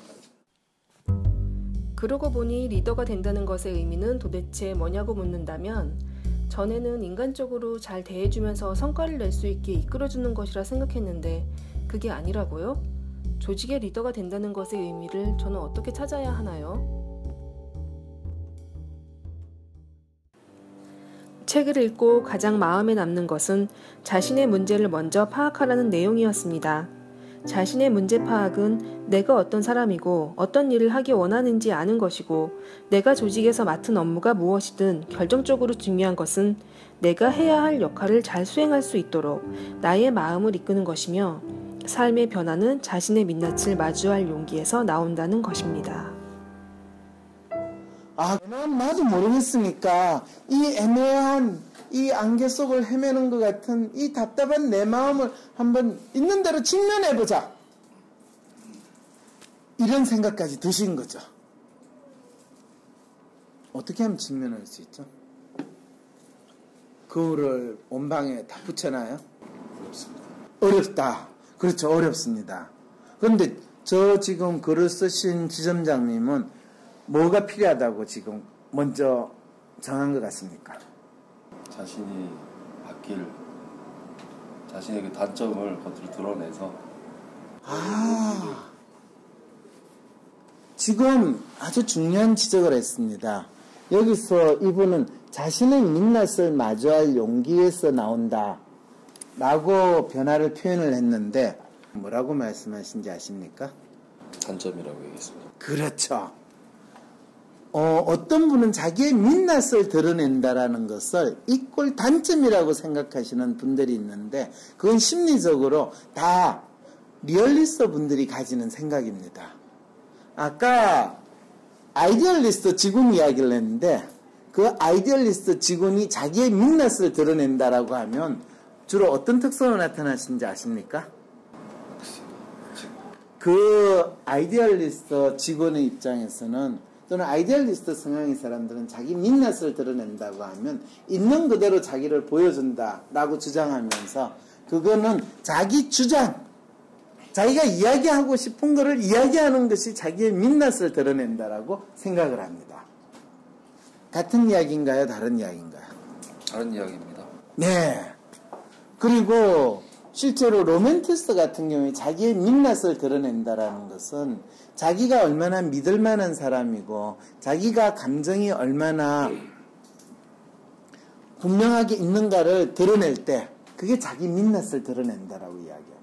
그러고 보니 리더가 된다는 것의 의미는 도대체 뭐냐고 묻는다면, 전에는 인간적으로 잘 대해주면서 성과를 낼 수 있게 이끌어주는 것이라 생각했는데 그게 아니라고요? 조직의 리더가 된다는 것의 의미를 저는 어떻게 찾아야 하나요? 책을 읽고 가장 마음에 남는 것은 자신의 문제를 먼저 파악하라는 내용이었습니다. 자신의 문제 파악은 내가 어떤 사람이고 어떤 일을 하기 원하는지 아는 것이고, 내가 조직에서 맡은 업무가 무엇이든 결정적으로 중요한 것은 내가 해야 할 역할을 잘 수행할 수 있도록 나의 마음을 이끄는 것이며, 삶의 변화는 자신의 민낯을 마주할 용기에서 나온다는 것입니다. 아, 나도 모르겠으니까 이 애매한 이 안개 속을 헤매는 것 같은 이 답답한 내 마음을 한번 있는 대로 직면해보자, 이런 생각까지 드신 거죠. 어떻게 하면 직면할 수 있죠? 거울을 온방에 다 붙여놔요? 어렵습니다. 어렵다. 그렇죠, 어렵습니다. 그런데 저 지금 글을 쓰신 지점장님은 뭐가 필요하다고 지금 먼저 정한 것 같습니까? 자신이 바뀔 자신의 그 단점을 겉으로 드러내서 아, 지금 아주 중요한 지적을 했습니다. 여기서 이분은 자신의 민낯을 마주할 용기에서 나온다 라고 변화를 표현을 했는데 뭐라고 말씀하신지 아십니까? 단점이라고 얘기했습니다. 그렇죠. 어, 어떤 분은 자기의 민낯을 드러낸다라는 것을 이꼴 단점이라고 생각하시는 분들이 있는데 그건 심리적으로 다 리얼리스트 분들이 가지는 생각입니다. 아까 아이디얼리스트 직원 이야기를 했는데 그 아이디얼리스트 직원이 자기의 민낯을 드러낸다라고 하면 주로 어떤 특성으로 나타나시는지 아십니까? 그 아이디얼리스트 직원의 입장에서는 또는 아이디얼리스트 성향의 사람들은 자기 민낯을 드러낸다고 하면 있는 그대로 자기를 보여준다라고 주장하면서 그거는 자기 주장, 자기가 이야기하고 싶은 것을 이야기하는 것이 자기의 민낯을 드러낸다라고 생각을 합니다. 같은 이야기인가요? 다른 이야기인가요? 다른 이야기입니다. 네. 그리고 실제로 로맨티스트 같은 경우에 자기의 민낯을 드러낸다라는 것은 자기가 얼마나 믿을 만한 사람이고 자기가 감정이 얼마나 분명하게 있는가를 드러낼 때 그게 자기 민낯을 드러낸다라고 이야기합니다.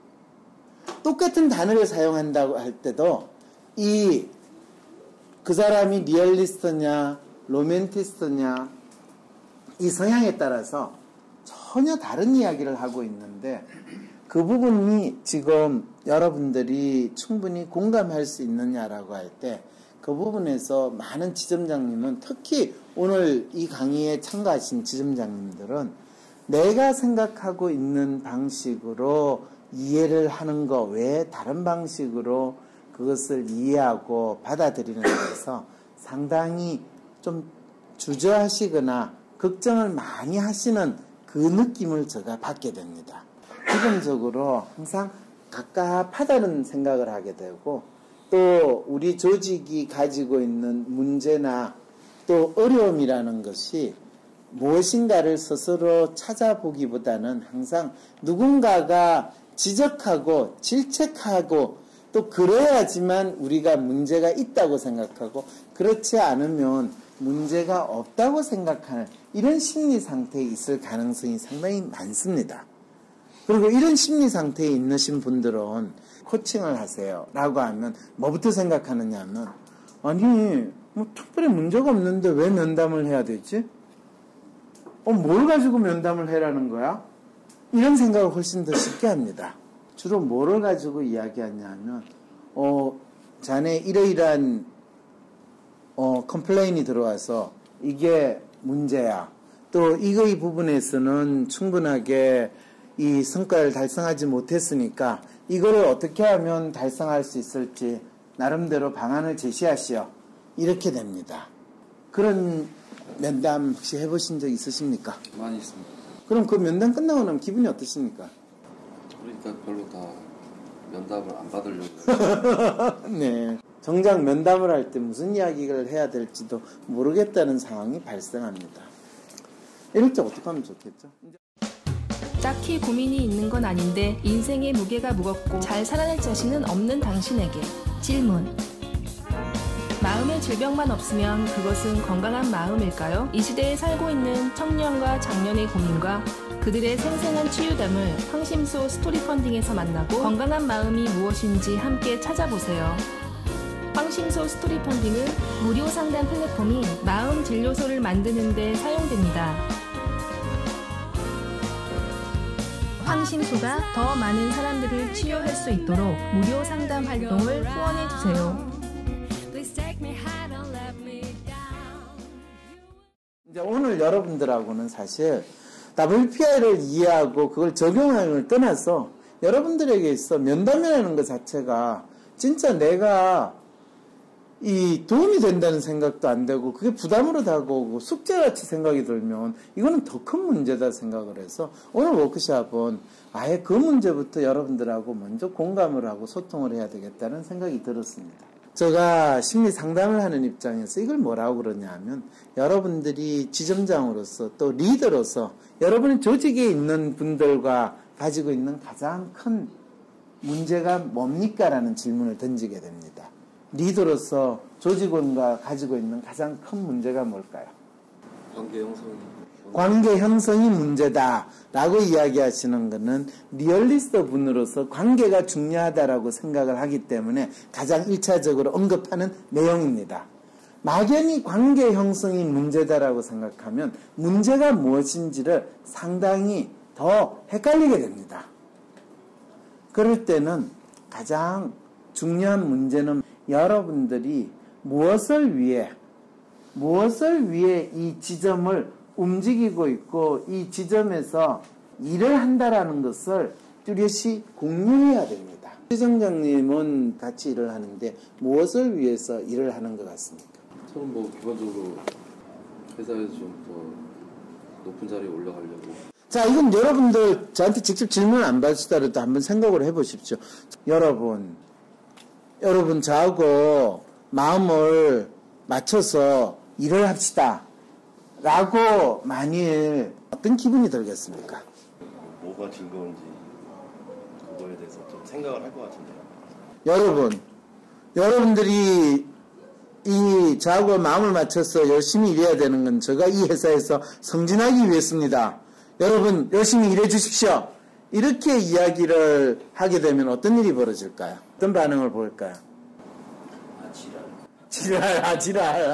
똑같은 단어를 사용한다고 할 때도 이 그 사람이 리얼리스트냐 로맨티스트냐 이 성향에 따라서 전혀 다른 이야기를 하고 있는데 그 부분이 지금 여러분들이 충분히 공감할 수 있느냐라고 할 때 그 부분에서 많은 지점장님은 특히 오늘 이 강의에 참가하신 지점장님들은 내가 생각하고 있는 방식으로 이해를 하는 것 외에 다른 방식으로 그것을 이해하고 받아들이는 데서 상당히 좀 주저하시거나 걱정을 많이 하시는 그 느낌을 제가 받게 됩니다. 기본적으로 항상 갑갑하다는 생각을 하게 되고 또 우리 조직이 가지고 있는 문제나 또 어려움이라는 것이 무엇인가를 스스로 찾아보기보다는 항상 누군가가 지적하고 질책하고 또 그래야지만 우리가 문제가 있다고 생각하고 그렇지 않으면 문제가 없다고 생각하는 이런 심리 상태에 있을 가능성이 상당히 많습니다. 그리고 이런 심리 상태에 있으신 분들은 코칭을 하세요 라고 하면 뭐부터 생각하느냐 하면 아니 뭐 특별히 문제가 없는데 왜 면담을 해야 되지? 어, 뭘 가지고 면담을 해라는 거야? 이런 생각을 훨씬 더 쉽게 합니다. 주로 뭐를 가지고 이야기하냐 하면 어, 자네 이러이러한 어, 컴플레인이 들어와서 이게 문제야. 또 이거의 부분에서는 충분하게 이 성과를 달성하지 못했으니까 이거를 어떻게 하면 달성할 수 있을지 나름대로 방안을 제시하시오. 이렇게 됩니다. 그런 면담 혹시 해보신 적 있으십니까? 많이 있습니다. 그럼 그 면담 끝나고 나면 기분이 어떠십니까? 그러니까 별로 다 면담을 안 받으려고. 네. 정작 면담을 할 때 무슨 이야기를 해야 될지도 모르겠다는 상황이 발생합니다. 이럴 때 어떻게 하면 좋겠죠? 딱히 고민이 있는 건 아닌데 인생의 무게가 무겁고 잘 살아낼 자신은 없는 당신에게 질문. 마음의 질병만 없으면 그것은 건강한 마음일까요? 이 시대에 살고 있는 청년과 장년의 고민과 그들의 생생한 치유담을 황심소 스토리 펀딩에서 만나고 건강한 마음이 무엇인지 함께 찾아보세요. 황심소 스토리 펀딩은 무료 상담 플랫폼이 마음 진료소를 만드는 데 사용됩니다. 황심소가 더 많은 사람들을 치유할 수 있도록 무료 상담 활동을 후원해주세요. 이제 오늘 여러분들하고는 사실 더블유피아이를 이해하고 그걸 적용하는 걸 떠나서 여러분들에게 있어 면담이라는 것 자체가 진짜 내가 이 도움이 된다는 생각도 안 되고 그게 부담으로 다가오고 숙제같이 생각이 들면 이거는 더 큰 문제다 생각을 해서 오늘 워크숍은 아예 그 문제부터 여러분들하고 먼저 공감을 하고 소통을 해야 되겠다는 생각이 들었습니다. 제가 심리 상담을 하는 입장에서 이걸 뭐라고 그러냐 하면 여러분들이 지점장으로서 또 리더로서 여러분의 조직에 있는 분들과 가지고 있는 가장 큰 문제가 뭡니까? 라는 질문을 던지게 됩니다. 리더로서 조직원과 가지고 있는 가장 큰 문제가 뭘까요? 관계 형성이. 관계 형성이 문제다 라고 이야기하시는 것은 리얼리스트 분으로서 관계가 중요하다라고 생각을 하기 때문에 가장 일차적으로 언급하는 내용입니다. 막연히 관계 형성이 문제다라고 생각하면 문제가 무엇인지를 상당히 더 헷갈리게 됩니다. 그럴 때는 가장 중요한 문제는 여러분들이 무엇을 위해 무엇을 위해 이 지점을 움직이고 있고 이 지점에서 일을 한다라는 것을 뚜렷이 공유해야 됩니다. 지점장님은 같이 일을 하는데 무엇을 위해서 일을 하는 것 같습니까? 저는 뭐 기본적으로 회사에서 좀 더 높은 자리에 올라가려고. 자, 이건 여러분들 저한테 직접 질문 안 받으시더라도 한번 생각을 해보십시오. 여러분, 여러분 저하고 마음을 맞춰서 일을 합시다 라고 만일 어떤 기분이 들겠습니까? 뭐가 즐거운지 그거에 대해서 좀 생각을 할 것 같은데요. 여러분, 여러분들이 이 저하고 마음을 맞춰서 열심히 일해야 되는 건 제가 이 회사에서 승진하기 위해서입니다. 여러분 열심히 일해 주십시오. 이렇게 이야기를 하게 되면 어떤 일이 벌어질까요? 어떤 반응을 보일까요? 아 지랄. 지랄, 아 지랄.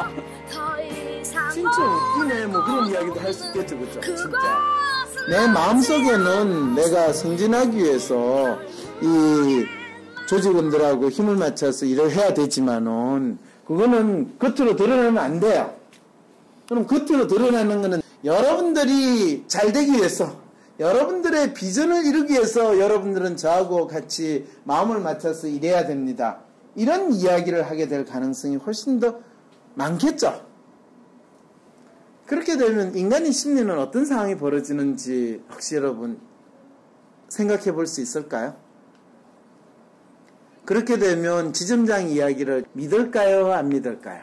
진짜 웃기네. 뭐 그런 이야기도 할 수 있겠죠, 그죠? 진짜. 내 마음속에는 내가 승진하기 위해서 이 조직원들하고 힘을 맞춰서 일을 해야 되지만은 그거는 겉으로 드러내면 안 돼요. 그럼 겉으로 드러내는 거는 여러분들이 잘 되기 위해서, 여러분들의 비전을 이루기 위해서 여러분들은 저하고 같이 마음을 맞춰서 일해야 됩니다. 이런 이야기를 하게 될 가능성이 훨씬 더 많겠죠. 그렇게 되면 인간의 심리는 어떤 상황이 벌어지는지 혹시 여러분 생각해 볼 수 있을까요? 그렇게 되면 지점장 이야기를 믿을까요? 안 믿을까요?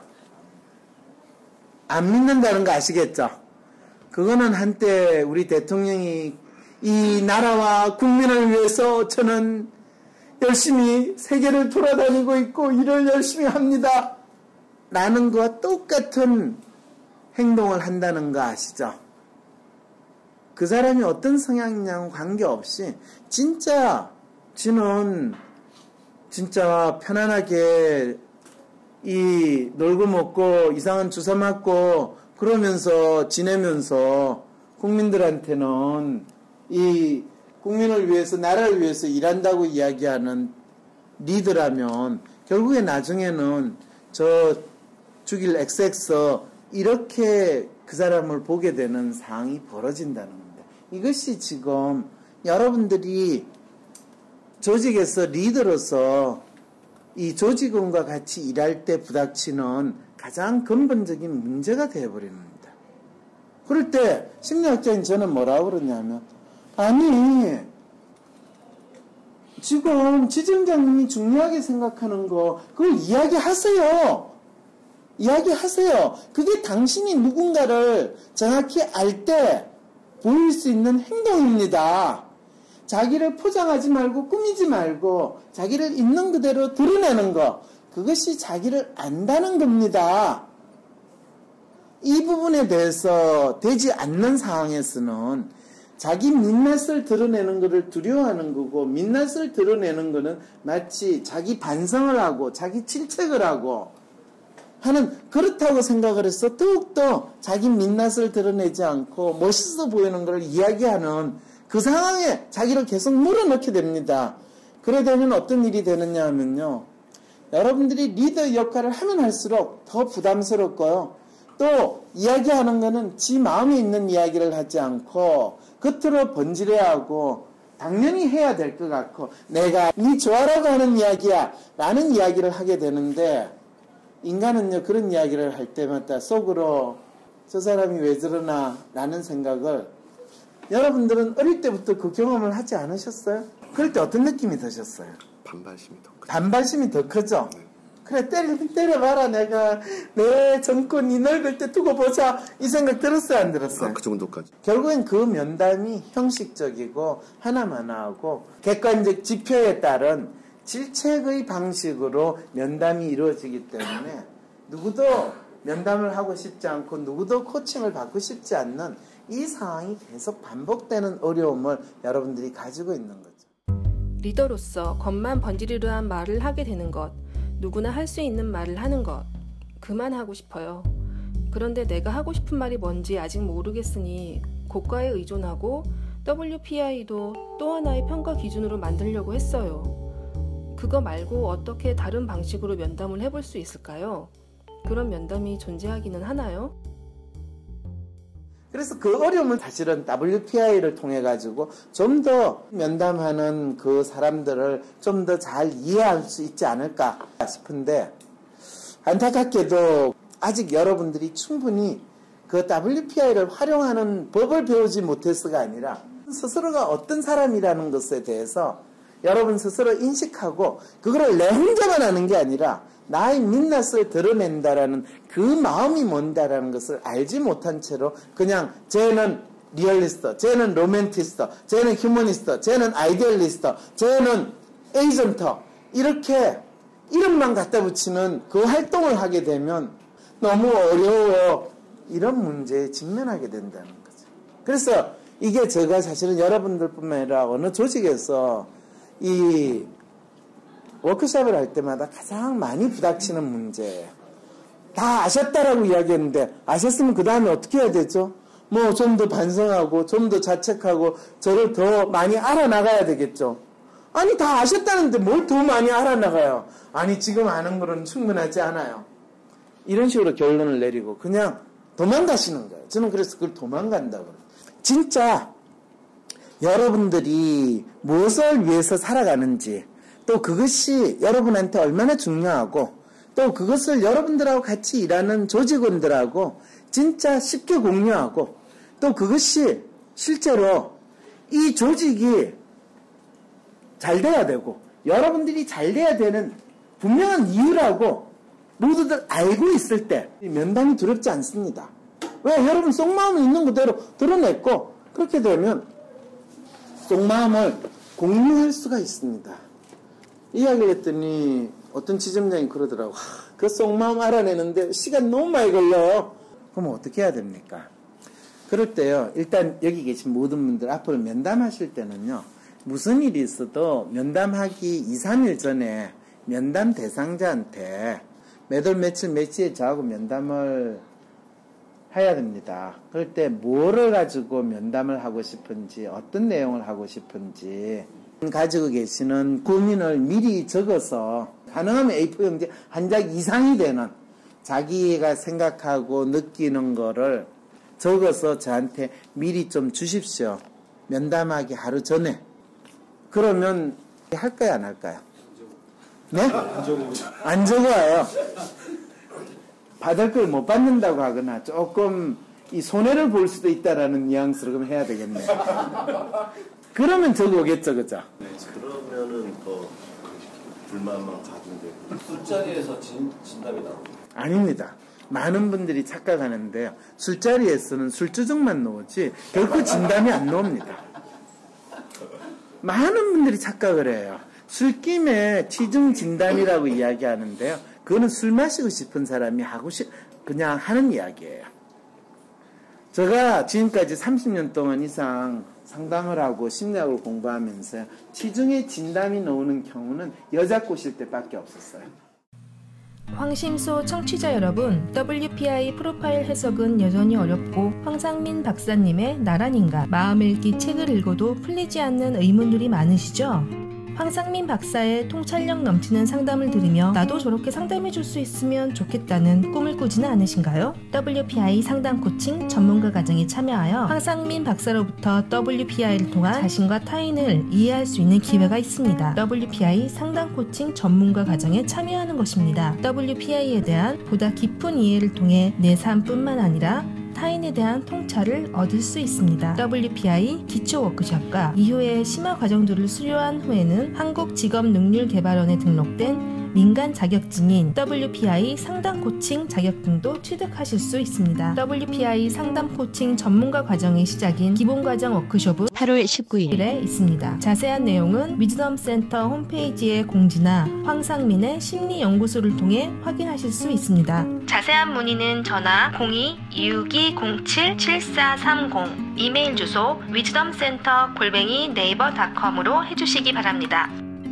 안 믿는다는 거 아시겠죠? 그거는 한때 우리 대통령이 이 나라와 국민을 위해서 저는 열심히 세계를 돌아다니고 있고 일을 열심히 합니다 라는 것과 똑같은 행동을 한다는 거 아시죠? 그 사람이 어떤 성향이냐고 관계없이 진짜 지는 진짜 편안하게 이 놀고 먹고 이상한 주사 맞고 그러면서 지내면서 국민들한테는 이 국민을 위해서 나라를 위해서 일한다고 이야기하는 리더라면 결국에 나중에는 저 죽일 엑스엑스 이렇게 그 사람을 보게 되는 상황이 벌어진다는 겁니다. 이것이 지금 여러분들이 조직에서 리더로서 이 조직원과 같이 일할 때 부닥치는 가장 근본적인 문제가 되어버리는 겁니다. 그럴 때 심리학자인 저는 뭐라고 그러냐면 아니 지금 지점장님이 중요하게 생각하는 거 그걸 이야기하세요. 이야기하세요. 그게 당신이 누군가를 정확히 알 때 보일 수 있는 행동입니다. 자기를 포장하지 말고 꾸미지 말고 자기를 있는 그대로 드러내는 거, 그것이 자기를 안다는 겁니다. 이 부분에 대해서 되지 않는 상황에서는 자기 민낯을 드러내는 것을 두려워하는 거고, 민낯을 드러내는 것은 마치 자기 반성을 하고 자기 질책을 하고 하는, 그렇다고 생각을 해서 더욱더 자기 민낯을 드러내지 않고 멋있어 보이는 것을 이야기하는 그 상황에 자기를 계속 물어넣게 됩니다. 그래 되면 어떤 일이 되느냐 하면요, 여러분들이 리더 역할을 하면 할수록 더 부담스럽고요, 또 이야기하는 거는 지 마음에 있는 이야기를 하지 않고 겉으로 번지려야 하고 당연히 해야 될 것 같고 내가 네 좋아라고 하는 이야기야 라는 이야기를 하게 되는데, 인간은요 그런 이야기를 할 때마다 속으로 저 사람이 왜 저러나 라는 생각을, 여러분들은 어릴 때부터 그 경험을 하지 않으셨어요? 그럴 때 어떤 느낌이 드셨어요? 반발심이 더 크죠. 반발심이 더 크죠. 네. 그래 때려, 때려봐라. 내가 내 정권이 넓을 때 두고 보자 이 생각 들었어요 안 들었어요? 아, 그 정도까지. 결국엔 그 면담이 형식적이고 하나마나하고 객관적 지표에 따른 질책의 방식으로 면담이 이루어지기 때문에 누구도 면담을 하고 싶지 않고 누구도 코칭을 받고 싶지 않는 이 상황이 계속 반복되는 어려움을 여러분들이 가지고 있는 거죠. 리더로서 겉만 번지르르한 말을 하게 되는 것, 누구나 할 수 있는 말을 하는 것, 그만 하고 싶어요. 그런데 내가 하고 싶은 말이 뭔지 아직 모르겠으니 고가에 의존하고 더블유피아이도 또 하나의 평가 기준으로 만들려고 했어요. 그거 말고 어떻게 다른 방식으로 면담을 해볼 수 있을까요? 그런 면담이 존재하기는 하나요? 그래서 그 어려움을 사실은 더블유피아이를 통해 가지고 좀 더 면담하는 그 사람들을 좀 더 잘 이해할 수 있지 않을까 싶은데 안타깝게도 아직 여러분들이 충분히 그 더블유피아이를 활용하는 법을 배우지 못해서가 아니라 스스로가 어떤 사람이라는 것에 대해서 여러분 스스로 인식하고 그거를 내 혼자만 하는 게 아니라 나의 민낯을 드러낸다라는 그 마음이 뭔다라는 것을 알지 못한 채로 그냥 쟤는 리얼리스트, 쟤는 로맨티스트, 쟤는 휴머니스트, 쟤는 아이디얼리스트, 쟤는 에이전터 이렇게 이름만 갖다 붙이는 그 활동을 하게 되면 너무 어려워 이런 문제에 직면하게 된다는 거죠. 그래서 이게 제가 사실은 여러분들뿐만 아니라 어느 조직에서 이 워크숍을 할 때마다 가장 많이 부닥치는 문제예요. 다 아셨다라고 이야기했는데 아셨으면 그 다음에 어떻게 해야 되죠? 뭐 좀 더 반성하고 좀 더 자책하고 저를 더 많이 알아나가야 되겠죠. 아니 다 아셨다는데 뭘 더 많이 알아나가요? 아니 지금 아는 거는 충분하지 않아요. 이런 식으로 결론을 내리고 그냥 도망가시는 거예요. 저는 그래서 그걸 도망간다고 그래요. 진짜 여러분들이 무엇을 위해서 살아가는지 또 그것이 여러분한테 얼마나 중요하고 또 그것을 여러분들하고 같이 일하는 조직원들하고 진짜 쉽게 공유하고 또 그것이 실제로 이 조직이 잘 돼야 되고 여러분들이 잘 돼야 되는 분명한 이유라고 모두들 알고 있을 때 면담이 두렵지 않습니다. 왜? 여러분 속마음이 있는 그대로 드러냈고 그렇게 되면 속마음을 공유할 수가 있습니다. 이야기를 했더니 어떤 지점장이 그러더라고. 그 속마음 알아내는데 시간 너무 많이 걸려요. 그럼 어떻게 해야 됩니까? 그럴 때요. 일단 여기 계신 모든 분들 앞으로 면담하실 때는요. 무슨 일이 있어도 면담하기 이, 삼 일 전에 면담 대상자한테 몇 월 며칠 며칠에 저하고 면담을 해야 됩니다. 그럴 때 뭐를 가지고 면담을 하고 싶은지 어떤 내용을 하고 싶은지 가지고 계시는 고민을 미리 적어서 가능하면 에이 사 용지 한 장 이상이 되는 자기가 생각하고 느끼는 거를 적어서 저한테 미리 좀 주십시오. 면담하기 하루 전에. 그러면 할까요 안 할까요? 네? 안 적어요. 받을 걸 못 받는다고 하거나 조금 이 손해를 볼 수도 있다라는 뉘앙스로 그럼 해야 되겠네. 그러면 적어오겠죠, 그죠? 네, 그러면은 더 불만만 가중되고 술자리에서 진, 진담이 나옵니다. 아닙니다. 많은 분들이 착각하는데요. 술자리에서는 술주정만 나오지 결코 진담이 안 나옵니다. 많은 분들이 착각을 해요. 술김에 취중 진담이라고 이야기하는데요. 그거는 술 마시고 싶은 사람이 하고 싶, 그냥 하는 이야기예요. 제가 지금까지 삼십 년 동안 이상 상담을 하고 심리학을 공부하면서 취중에 진담이 나오는 경우는 여자 꼬실 때밖에 없었어요. 황심소 청취자 여러분, 더블유피아이 프로파일 해석은 여전히 어렵고 황상민 박사님의 나란인가 마음 읽기 책을 읽어도 풀리지 않는 의문들이 많으시죠? 황상민 박사의 통찰력 넘치는 상담을 들으며 나도 저렇게 상담해줄 수 있으면 좋겠다는 꿈을 꾸지는 않으신가요? 더블유피아이 상담 코칭 전문가 과정에 참여하여 황상민 박사로부터 더블유피아이를 통한 자신과 타인을 이해할 수 있는 기회가 있습니다. 더블유피아이 상담 코칭 전문가 과정에 참여하는 것입니다. 더블유피아이에 대한 보다 깊은 이해를 통해 내 삶뿐만 아니라 타인에 대한 통찰을 얻을 수 있습니다. 더블유피아이 기초 워크숍과 이후의 심화 과정들을 수료한 후에는 한국직업능률개발원에 등록된 민간 자격증인 더블유피아이 상담 코칭 자격증도 취득하실 수 있습니다. 더블유피아이 상담 코칭 전문가 과정의 시작인 기본 과정 워크숍은 팔월 십구일에 있습니다. 자세한 내용은 위즈덤 센터 홈페이지의 공지나 황상민의 심리연구소를 통해 확인하실 수 있습니다. 자세한 문의는 전화 공이 이육이 공칠 칠사삼공, 이메일 주소 위즈덤센터 골뱅이 네이버 닷컴으로 해주시기 바랍니다.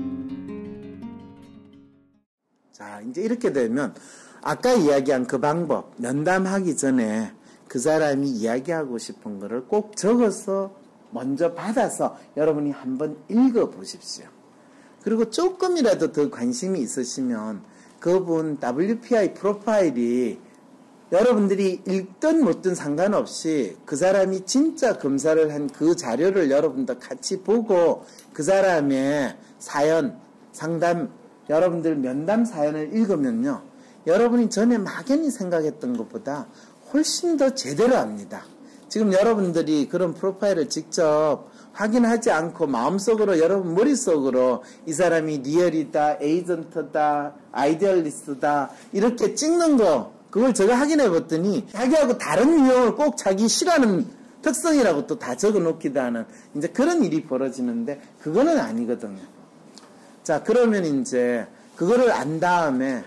자, 이제 이렇게 되면 아까 이야기한 그 방법, 면담하기 전에 그 사람이 이야기하고 싶은 거를 꼭 적어서 먼저 받아서 여러분이 한번 읽어보십시오. 그리고 조금이라도 더 관심이 있으시면 그분 더블유피아이 프로파일이 여러분들이 읽든 못든 상관없이 그 사람이 진짜 검사를 한 그 자료를 여러분도 같이 보고 그 사람의 사연, 상담, 여러분들 면담 사연을 읽으면요, 여러분이 전에 막연히 생각했던 것보다 훨씬 더 제대로 압니다. 지금 여러분들이 그런 프로파일을 직접 확인하지 않고 마음속으로, 여러분 머릿속으로 이 사람이 리얼이다, 에이전트다, 아이디얼리스트다 이렇게 찍는 거, 그걸 제가 확인해 봤더니 자기하고 다른 유형을 꼭 자기 싫어하는 특성이라고 또 다 적어 놓기도 하는 이제 그런 일이 벌어지는데 그거는 아니거든요. 자, 그러면 이제 그거를 안 다음에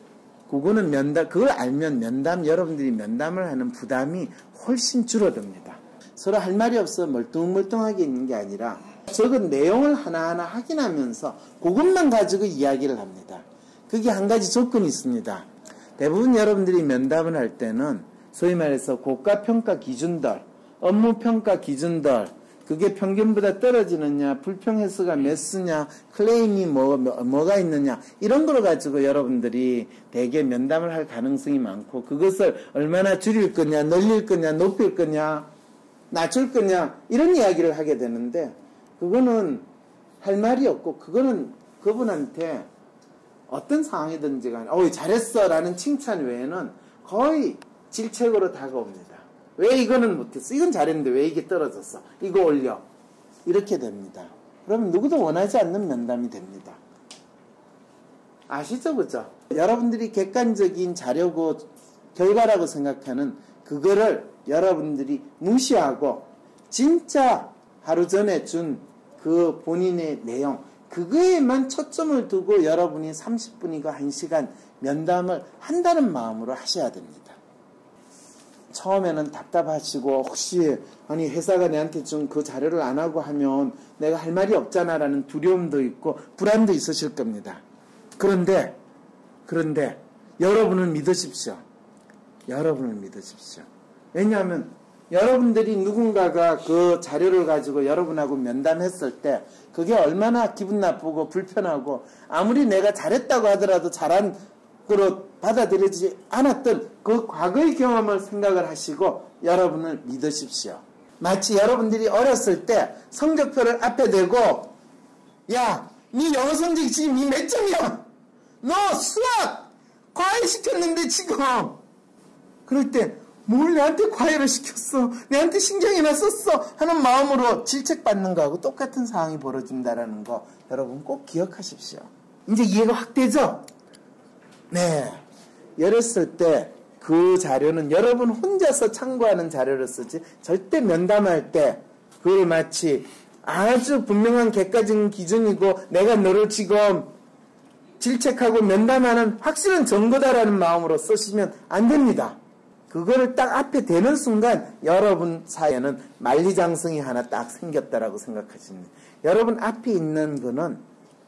그거는 면담, 그걸 알면 면담, 여러분들이 면담을 하는 부담이 훨씬 줄어듭니다. 서로 할 말이 없어 멀뚱멀뚱하게 있는 게 아니라 적은 내용을 하나하나 확인하면서 그것만 가지고 이야기를 합니다. 그게 한 가지 조건이 있습니다. 대부분 여러분들이 면담을 할 때는 소위 말해서 고가평가 기준들, 업무평가 기준들, 그게 평균보다 떨어지느냐, 불평 횟수가 몇 수냐, 클레임이 뭐, 뭐, 뭐가 있느냐, 이런 걸 가지고 여러분들이 대개 면담을 할 가능성이 많고, 그것을 얼마나 줄일 거냐, 늘릴 거냐, 높일 거냐, 낮출 거냐, 이런 이야기를 하게 되는데, 그거는 할 말이 없고, 그거는 그분한테 어떤 상황이든지 간에, 어이, 잘했어! 라는 칭찬 외에는 거의 질책으로 다가옵니다. 왜 이거는 못했어? 이건 잘했는데 왜 이게 떨어졌어? 이거 올려. 이렇게 됩니다. 그러면 누구도 원하지 않는 면담이 됩니다. 아시죠? 그죠? 여러분들이 객관적인 자료고 결과라고 생각하는 그거를 여러분들이 무시하고 진짜 하루 전에 준 그 본인의 내용, 그거에만 초점을 두고 여러분이 삼십 분이고 한 시간 면담을 한다는 마음으로 하셔야 됩니다. 처음에는 답답하시고 혹시 아니 회사가 내한테 좀 그 자료를 안 하고 하면 내가 할 말이 없잖아 라는 두려움도 있고 불안도 있으실 겁니다. 그런데 그런데 여러분을 믿으십시오. 여러분을 믿으십시오. 왜냐하면 여러분들이 누군가가 그 자료를 가지고 여러분하고 면담했을 때 그게 얼마나 기분 나쁘고 불편하고 아무리 내가 잘했다고 하더라도 잘한 그로 받아들이지 않았던 그 과거의 경험을 생각을 하시고 여러분을 믿으십시오. 마치 여러분들이 어렸을 때 성적표를 앞에 대고 야, 네 영어 성적이 지금 니 몇 점이야? 너 수학 과외 시켰는데 지금 그럴 때 뭘 내한테 과외를 시켰어? 내한테 신경이나 썼어? 하는 마음으로 질책받는 거하고 똑같은 상황이 벌어진다는 거 여러분 꼭 기억하십시오. 이제 이해가 확 되죠? 네. 열었을 때 그 자료는 여러분 혼자서 참고하는 자료를 쓰지 절대 면담할 때 그걸 마치 아주 분명한 객관적인 기준이고 내가 너를 지금 질책하고 면담하는 확실한 정보다라는 마음으로 쓰시면 안 됩니다. 그거를 딱 앞에 대는 순간 여러분 사이에는 만리장성이 하나 딱 생겼다라고 생각하십니다. 여러분 앞에 있는 거는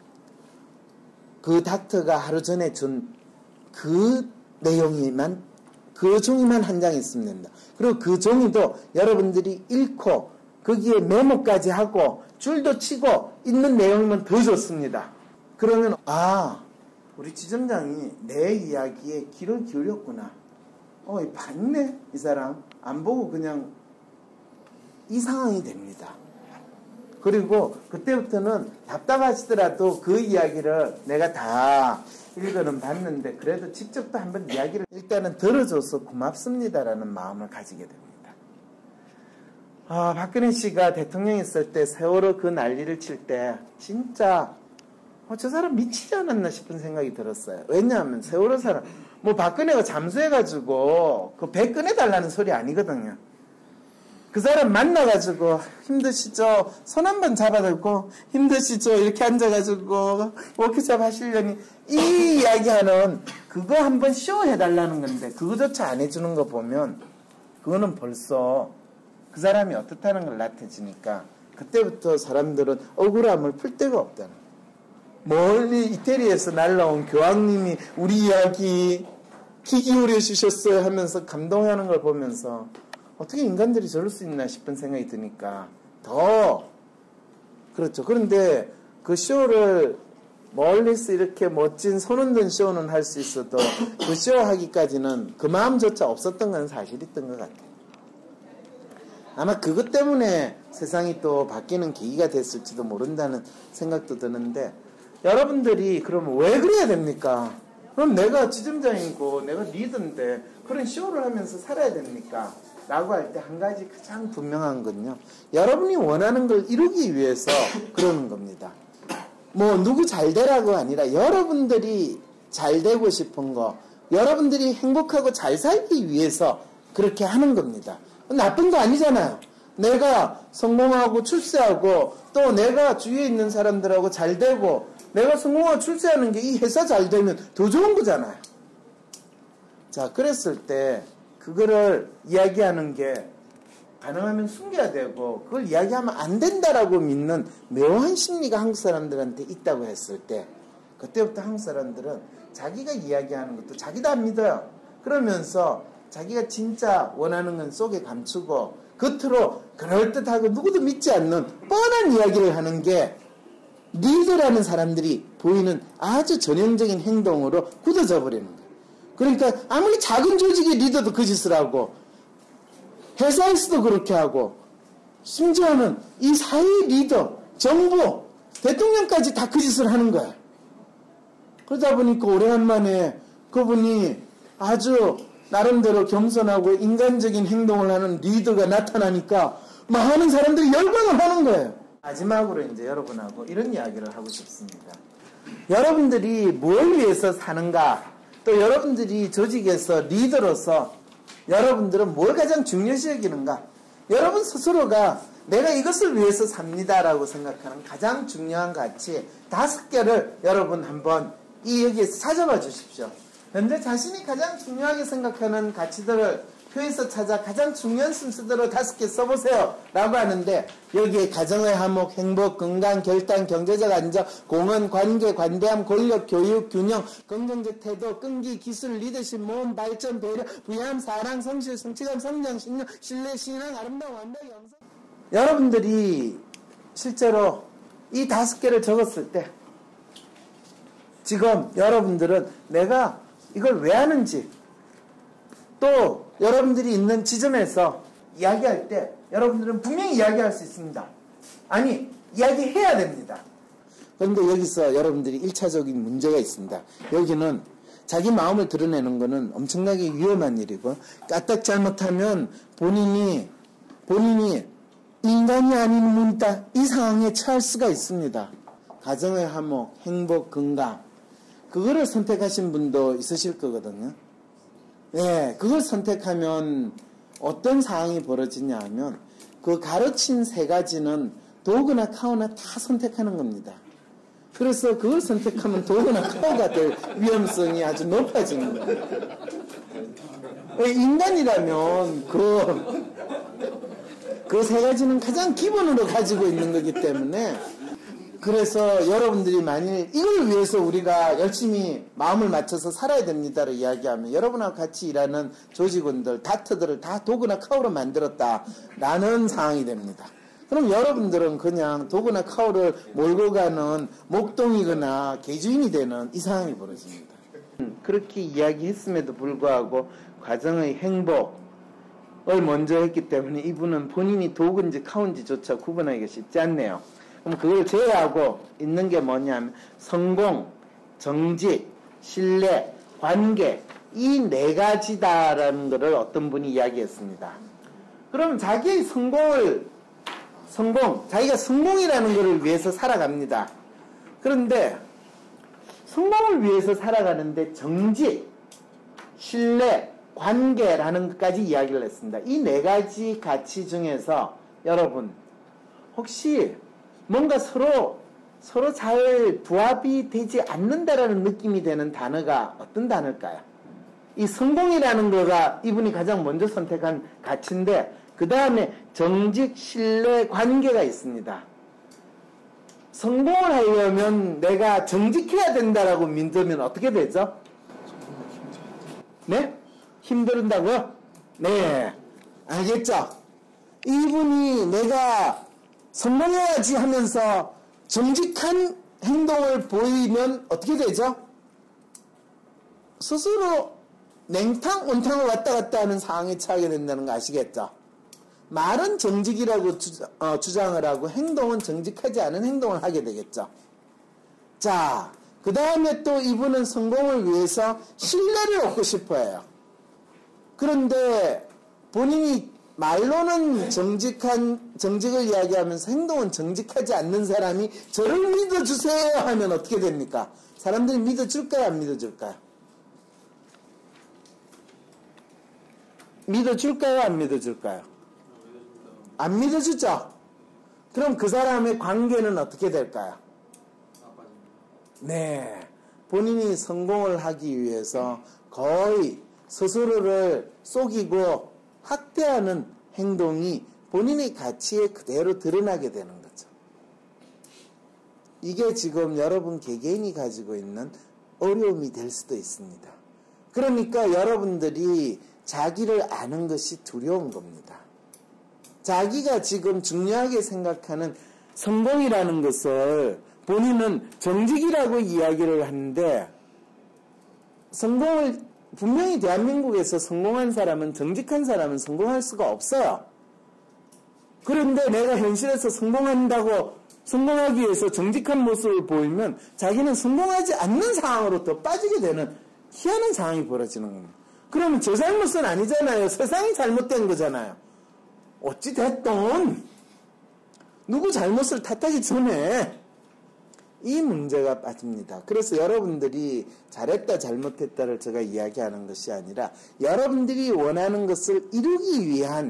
그 닥터가 하루 전에 준 그 내용이만, 그 종이만 한 장 있으면 됩니다. 그리고 그 종이도 여러분들이 읽고 거기에 메모까지 하고 줄도 치고 있는 내용이면 더 좋습니다. 그러면 아, 우리 지점장이 내 이야기에 귀를 기울였구나. 어, 봤네 이 사람. 안 보고 그냥 이 상황이 됩니다. 그리고 그때부터는 답답하시더라도 그 이야기를 내가 다 읽어는 봤는데 그래도 직접 또 한번 이야기를 일단은 들어줘서 고맙습니다라는 마음을 가지게 됩니다. 아, 박근혜 씨가 대통령 있을 때 세월호 그 난리를 칠 때 진짜 어, 저 사람 미치지 않았나 싶은 생각이 들었어요. 왜냐하면 세월호 사람 뭐 박근혜가 잠수해가지고 그 배 꺼내달라는 소리 아니거든요. 그 사람 만나가지고 힘드시죠? 손 한 번 잡아들고 힘드시죠? 이렇게 앉아가지고 워크숍 하시려니 이 이야기하는 그거 한번 쇼해달라는 건데 그거조차 안 해주는 거 보면 그거는 벌써 그 사람이 어떻다는 걸 나타지니까 그때부터 사람들은 억울함을 풀 데가 없다는 거예요. 멀리 이태리에서 날라온 교황님이 우리 이야기 귀 기울여 주셨어요 하면서 감동하는 걸 보면서 어떻게 인간들이 저럴 수 있나 싶은 생각이 드니까 더 그렇죠. 그런데 그 쇼를 멀리서 이렇게 멋진 손흔든 쇼는 할 수 있어도 그 쇼 하기까지는 그 마음조차 없었던 건 사실이었던 것 같아요. 아마 그것 때문에 세상이 또 바뀌는 계기가 됐을지도 모른다는 생각도 드는데 여러분들이 그러면 왜 그래야 됩니까? 그럼 내가 지점장이고 내가 리더인데 그런 쇼를 하면서 살아야 됩니까? 라고 할 때 한 가지 가장 분명한 건요. 여러분이 원하는 걸 이루기 위해서 그러는 겁니다. 뭐 누구 잘 되라고 아니라 여러분들이 잘 되고 싶은 거, 여러분들이 행복하고 잘 살기 위해서 그렇게 하는 겁니다. 나쁜 거 아니잖아요. 내가 성공하고 출세하고 또 내가 주위에 있는 사람들하고 잘 되고 내가 성공하고 출세하는 게 이 회사 잘 되면 더 좋은 거잖아요. 자, 그랬을 때 그거를 이야기하는 게 가능하면 숨겨야 되고 그걸 이야기하면 안 된다라고 믿는 묘한 심리가 한국 사람들한테 있다고 했을 때 그때부터 한국 사람들은 자기가 이야기하는 것도 자기도 안 믿어요. 그러면서 자기가 진짜 원하는 건 속에 감추고 겉으로 그럴듯하고 누구도 믿지 않는 뻔한 이야기를 하는 게 리더라는 사람들이 보이는 아주 전형적인 행동으로 굳어져 버리는 거예요. 그러니까 아무리 작은 조직의 리더도 그 짓을 하고 회사에서도 그렇게 하고 심지어는 이 사회 리더, 정부, 대통령까지 다 그 짓을 하는 거야. 그러다 보니까 오래간만에 그분이 아주 나름대로 겸손하고 인간적인 행동을 하는 리더가 나타나니까 많은 사람들이 열광을 하는 거예요. 마지막으로 이제 여러분하고 이런 이야기를 하고 싶습니다. 여러분들이 뭘 위해서 사는가, 또 여러분들이 조직에서 리더로서 여러분들은 뭘 가장 중요시 여기는가, 여러분 스스로가 내가 이것을 위해서 삽니다라고 생각하는 가장 중요한 가치 다섯 개를 여러분 한번 이 여기에서 찾아봐 주십시오. 현재 자신이 가장 중요하게 생각하는 가치들을 표에서 찾아 가장 중요한 순서대로 다섯 개 써보세요 라고 하는데 여기에 가정의 화목, 행복, 건강, 결단, 경제적 안정, 공헌, 관계, 관대함, 권력, 교육, 균형, 긍정적 태도, 끈기, 기술, 리더십, 모험, 발전, 배려, 부유함, 사랑, 성실, 성취감, 성장, 신념, 신뢰, 신앙, 아름다움, 완벽, 영성. 여러분들이 실제로 이 다섯 개를 적었을 때 지금 여러분들은 내가 이걸 왜 하는지 또 여러분들이 있는 지점에서 이야기할 때 여러분들은 분명히 이야기할 수 있습니다. 아니, 이야기해야 됩니다. 그런데 여기서 여러분들이 일 차적인 문제가 있습니다. 여기는 자기 마음을 드러내는 것은 엄청나게 위험한 일이고 까딱 잘못하면 본인이 본인이 인간이 아닌 문다 이 상황에 처할 수가 있습니다. 가정의 화목, 행복, 건강 그거를 선택하신 분도 있으실 거거든요. 예, 그걸 선택하면 어떤 상황이 벌어지냐 하면 그 가르친 세 가지는 도구나 카우나 다 선택하는 겁니다. 그래서 그걸 선택하면 도구나 카우가 될 위험성이 아주 높아지는 거예요. 예, 인간이라면 그 그 세 가지는 가장 기본으로 가지고 있는 거기 때문에 그래서 여러분들이 만일 이걸 위해서 우리가 열심히 마음을 맞춰서 살아야 됩니다를 이야기하면 여러분하고 같이 일하는 조직원들, 다트들을 다 도구나 카우로 만들었다라는 상황이 됩니다. 그럼 여러분들은 그냥 도구나 카우를 몰고 가는 목동이거나 개주인이 되는 이 상황이 벌어집니다. 그렇게 이야기했음에도 불구하고 가정의 행복을 먼저 했기 때문에 이분은 본인이 도구인지 카우인지조차 구분하기가 쉽지 않네요. 그럼 그걸 제외하고 있는 게 뭐냐면 성공, 정직, 신뢰, 관계 이 네 가지다라는 것을 어떤 분이 이야기했습니다. 그럼 자기의 성공을 성공, 자기가 성공이라는 것을 위해서 살아갑니다. 그런데 성공을 위해서 살아가는데 정직, 신뢰, 관계라는 것까지 이야기를 했습니다. 이 네 가지 가치 중에서 여러분 혹시 뭔가 서로 서로 잘 부합이 되지 않는다라는 느낌이 되는 단어가 어떤 단어일까요? 이 성공이라는 거가 이분이 가장 먼저 선택한 가치인데 그 다음에 정직, 신뢰, 관계가 있습니다. 성공을 하려면 내가 정직해야 된다라고 믿으면 어떻게 되죠? 네? 힘들다고요? 네. 알겠죠? 이분이 내가 성공해야지 하면서 정직한 행동을 보이면 어떻게 되죠? 스스로 냉탕, 온탕을 왔다 갔다 하는 상황에 처하게 된다는 거 아시겠죠? 말은 정직이라고 주장, 어, 주장을 하고 행동은 정직하지 않은 행동을 하게 되겠죠. 자, 그 다음에 또 이분은 성공을 위해서 신뢰를 얻고 싶어해요. 그런데 본인이 말로는 정직한, 정직을 이야기하면서 행동은 정직하지 않는 사람이 저를 믿어주세요 하면 어떻게 됩니까? 사람들이 믿어줄까요? 안 믿어줄까요? 믿어줄까요? 안 믿어줄까요? 안 믿어주죠? 그럼 그 사람의 관계는 어떻게 될까요? 네. 본인이 성공을 하기 위해서 거의 스스로를 속이고 학대하는 행동이 본인의 가치에 그대로 드러나게 되는 거죠. 이게 지금 여러분 개개인이 가지고 있는 어려움이 될 수도 있습니다. 그러니까 여러분들이 자기를 아는 것이 두려운 겁니다. 자기가 지금 중요하게 생각하는 성공이라는 것을 본인은 정직이라고 이야기를 하는데 성공을 분명히 대한민국에서 성공한 사람은 정직한 사람은 성공할 수가 없어요. 그런데 내가 현실에서 성공한다고 성공하기 위해서 정직한 모습을 보이면 자기는 성공하지 않는 상황으로 더 빠지게 되는 희한한 상황이 벌어지는 겁니다. 그러면 제 잘못은 아니잖아요. 세상이 잘못된 거잖아요. 어찌됐든 누구 잘못을 탓하기 전에 이 문제가 빠집니다. 그래서 여러분들이 잘했다 잘못했다를 제가 이야기하는 것이 아니라 여러분들이 원하는 것을 이루기 위한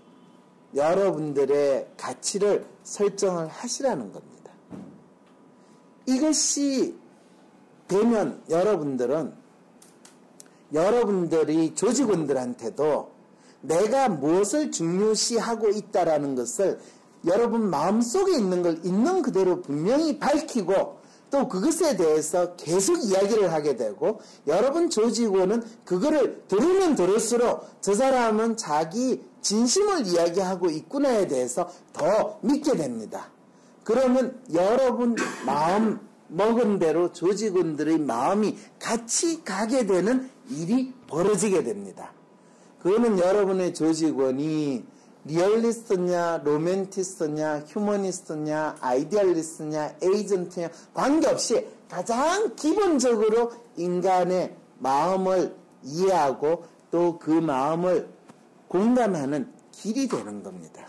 여러분들의 가치를 설정을 하시라는 겁니다. 이것이 되면 여러분들은 여러분들이 조직원들한테도 내가 무엇을 중요시하고 있다라는 것을 여러분 마음속에 있는 걸 있는 그대로 분명히 밝히고 또 그것에 대해서 계속 이야기를 하게 되고 여러분 조직원은 그거를 들으면 들을수록 저 사람은 자기 진심을 이야기하고 있구나에 대해서 더 믿게 됩니다. 그러면 여러분 마음 먹은 대로 조직원들의 마음이 같이 가게 되는 일이 벌어지게 됩니다. 그거는 여러분의 조직원이 리얼리스트냐, 로맨티스트냐, 휴머니스트냐, 아이디얼리스트냐, 에이전트냐 관계없이 가장 기본적으로 인간의 마음을 이해하고 또 그 마음을 공감하는 길이 되는 겁니다.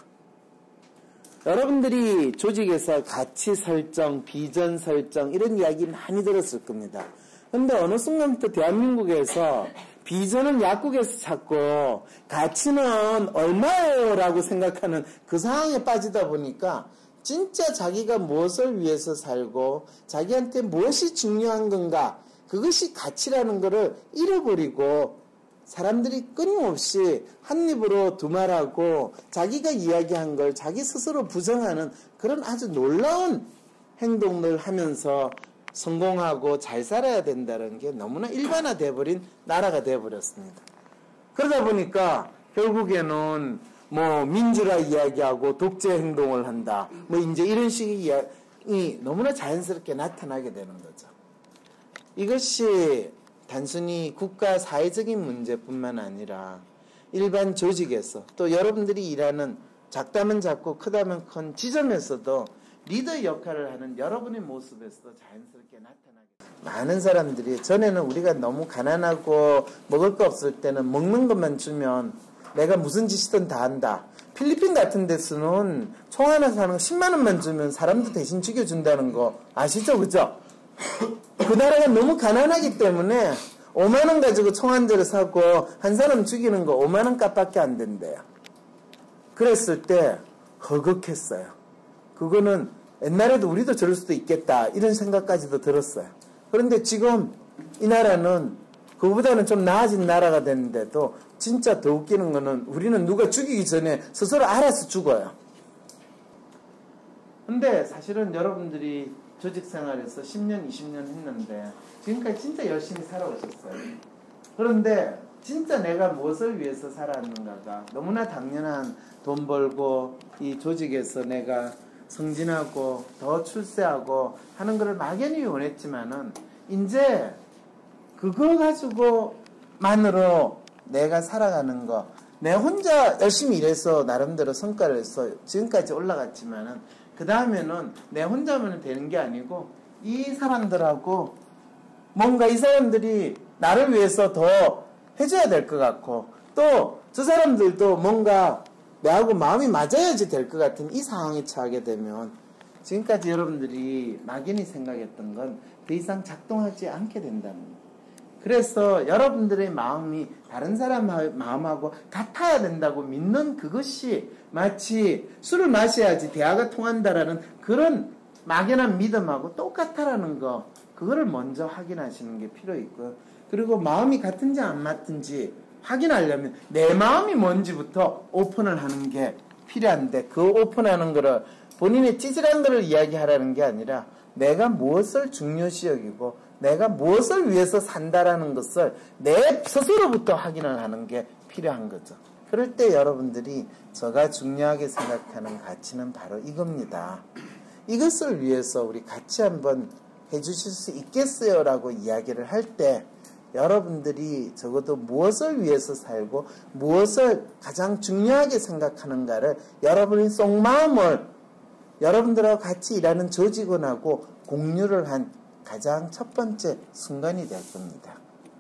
여러분들이 조직에서 가치 설정, 비전 설정 이런 이야기 많이 들었을 겁니다. 근데 어느 순간부터 대한민국에서 비전은 약국에서 찾고 가치는 얼마예요? 라고 생각하는 그 상황에 빠지다 보니까 진짜 자기가 무엇을 위해서 살고 자기한테 무엇이 중요한 건가 그것이 가치라는 것을 잃어버리고 사람들이 끊임없이 한 입으로 두말하고 자기가 이야기한 걸 자기 스스로 부정하는 그런 아주 놀라운 행동을 하면서 성공하고 잘 살아야 된다는 게 너무나 일반화돼버린 나라가 돼버렸습니다. 그러다 보니까 결국에는 뭐 민주라 이야기하고 독재 행동을 한다. 뭐 이제 이런 식의 이야기 너무나 자연스럽게 나타나게 되는 거죠. 이것이 단순히 국가 사회적인 문제뿐만 아니라 일반 조직에서 또 여러분들이 일하는 작다면 작고 크다면 큰 지점에서도 리더 역할을 하는 여러분의 모습에서도 자연스럽게 나타나게 됩니다. 많은 사람들이 전에는 우리가 너무 가난하고 먹을 거 없을 때는 먹는 것만 주면 내가 무슨 짓이든 다 한다. 필리핀 같은 데서는 총 하나 사는 거 십만 원만 주면 사람도 대신 죽여준다는 거 아시죠? 그죠? 그 나라가 너무 가난하기 때문에 오만 원 가지고 총 한 대를 사고 한 사람 죽이는 거 오만 원 값밖에 안 된대요. 그랬을 때 허걱했어요. 그거는 옛날에도 우리도 저럴 수도 있겠다 이런 생각까지도 들었어요. 그런데 지금 이 나라는 그거보다는 좀 나아진 나라가 됐는데도 진짜 더 웃기는 거는 우리는 누가 죽이기 전에 스스로 알아서 죽어요. 근데 사실은 여러분들이 조직 생활에서 십 년, 이십 년 했는데 지금까지 진짜 열심히 살아오셨어요. 그런데 진짜 내가 무엇을 위해서 살아왔는가가 너무나 당연한 돈 벌고 이 조직에서 내가 승진하고 더 출세하고 하는 것을 막연히 원했지만은 이제 그거 가지고만으로 내가 살아가는 거, 내 혼자 열심히 일해서 나름대로 성과를 내서 지금까지 올라갔지만은 그 다음에는 내 혼자면 되는 게 아니고 이 사람들하고 뭔가 이 사람들이 나를 위해서 더 해줘야 될 것 같고 또 저 사람들도 뭔가 내하고 마음이 맞아야지 될 것 같은 이 상황에 처하게 되면 지금까지 여러분들이 막연히 생각했던 건 더 이상 작동하지 않게 된다는 거예요. 그래서 여러분들의 마음이 다른 사람 마음하고 같아야 된다고 믿는 그것이 마치 술을 마셔야지 대화가 통한다라는 그런 막연한 믿음하고 똑같다라는 거, 그거를 먼저 확인하시는 게 필요 있고요. 그리고 마음이 같은지 안 맞든지 확인하려면 내 마음이 뭔지부터 오픈을 하는 게 필요한데, 그 오픈하는 거를 본인의 찌질한 거를 이야기하라는 게 아니라 내가 무엇을 중요시 여기고 내가 무엇을 위해서 산다라는 것을 내 스스로부터 확인을 하는 게 필요한 거죠. 그럴 때 여러분들이 제가 중요하게 생각하는 가치는 바로 이겁니다. 이것을 위해서 우리 같이 한번 해주실 수 있겠어요? 라고 이야기를 할 때 여러분들이 적어도 무엇을 위해서 살고 무엇을 가장 중요하게 생각하는가를 여러분의 속마음을 여러분들하고 같이 일하는 조직원하고 공유를 한 가장 첫 번째 순간이 될 겁니다.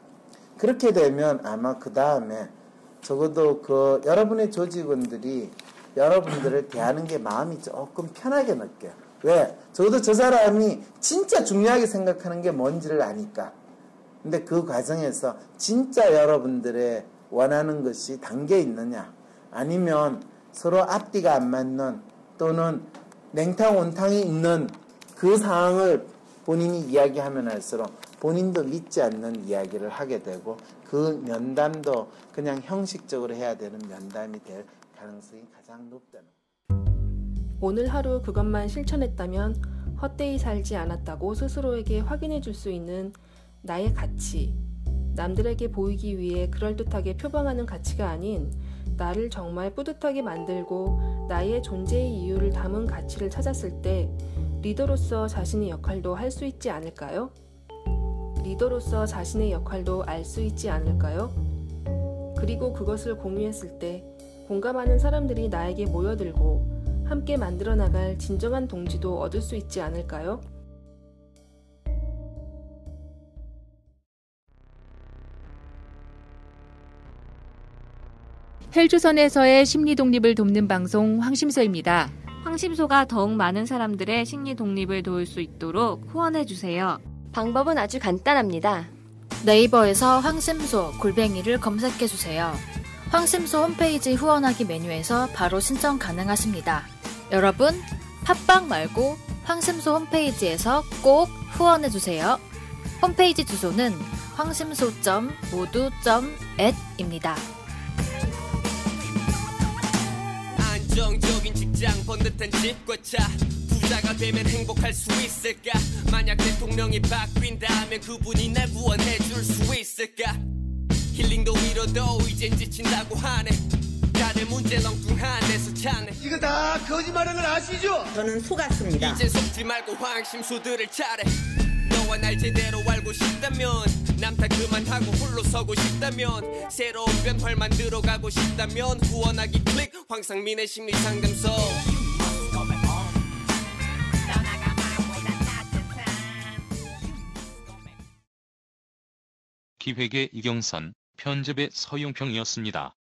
그렇게 되면 아마 그 다음에 적어도 그 여러분의 조직원들이 여러분들을 대하는 게 마음이 조금 편하게 느껴요. 왜? 적어도 저 사람이 진짜 중요하게 생각하는 게 뭔지를 아니까. 근데 그 과정에서 진짜 여러분들의 원하는 것이 담겨 있느냐, 아니면 서로 앞뒤가 안 맞는 또는 냉탕 온탕이 있는 그 상황을 본인이 이야기하면 할수록 본인도 믿지 않는 이야기를 하게 되고 그 면담도 그냥 형식적으로 해야 되는 면담이 될 가능성이 가장 높다는 거예요. 오늘 하루 그것만 실천했다면 헛되이 살지 않았다고 스스로에게 확인해 줄 수 있는 나의 가치, 남들에게 보이기 위해 그럴듯하게 표방하는 가치가 아닌 나를 정말 뿌듯하게 만들고 나의 존재의 이유를 담은 가치를 찾았을 때 리더로서 자신의 역할도 할 수 있지 않을까요? 리더로서 자신의 역할도 알 수 있지 않을까요? 그리고 그것을 공유했을 때 공감하는 사람들이 나에게 모여들고 함께 만들어 나갈 진정한 동지도 얻을 수 있지 않을까요? 헬조선에서의 심리 독립을 돕는 방송 황심소입니다. 황심소가 더욱 많은 사람들의 심리 독립을 도울 수 있도록 후원해주세요. 방법은 아주 간단합니다. 네이버에서 황심소 골뱅이를 검색해주세요. 황심소 홈페이지 후원하기 메뉴에서 바로 신청 가능하십니다. 여러분, 팟빵 말고 황심소 홈페이지에서 꼭 후원해주세요. 홈페이지 주소는 황심소 점 모두 점 앳입니다. 안정적인 직장, 번듯한 집과 차, 부자가 되면 행복할 수 있을까? 만약 대통령이 바뀐다면 그분이 날 구원해 줄 수 있을까? 힐링도 위로도 이젠 지친다고 하네. 다들 문제 렁뚱한 데서 차네. 이거 다 거짓말인 걸 아시죠? 저는 속았습니다. 이제 속지 말고 황심소들을 차례. 너와 날 제대로 알고 싶다면, 남 탓 그만하고 홀로 서고 싶다면, 새로운 변화를 만들어 가고 싶다면 후원하기 클릭 황상민의 심리상담소. 기획의 이경선, 편집의 서용평이었습니다.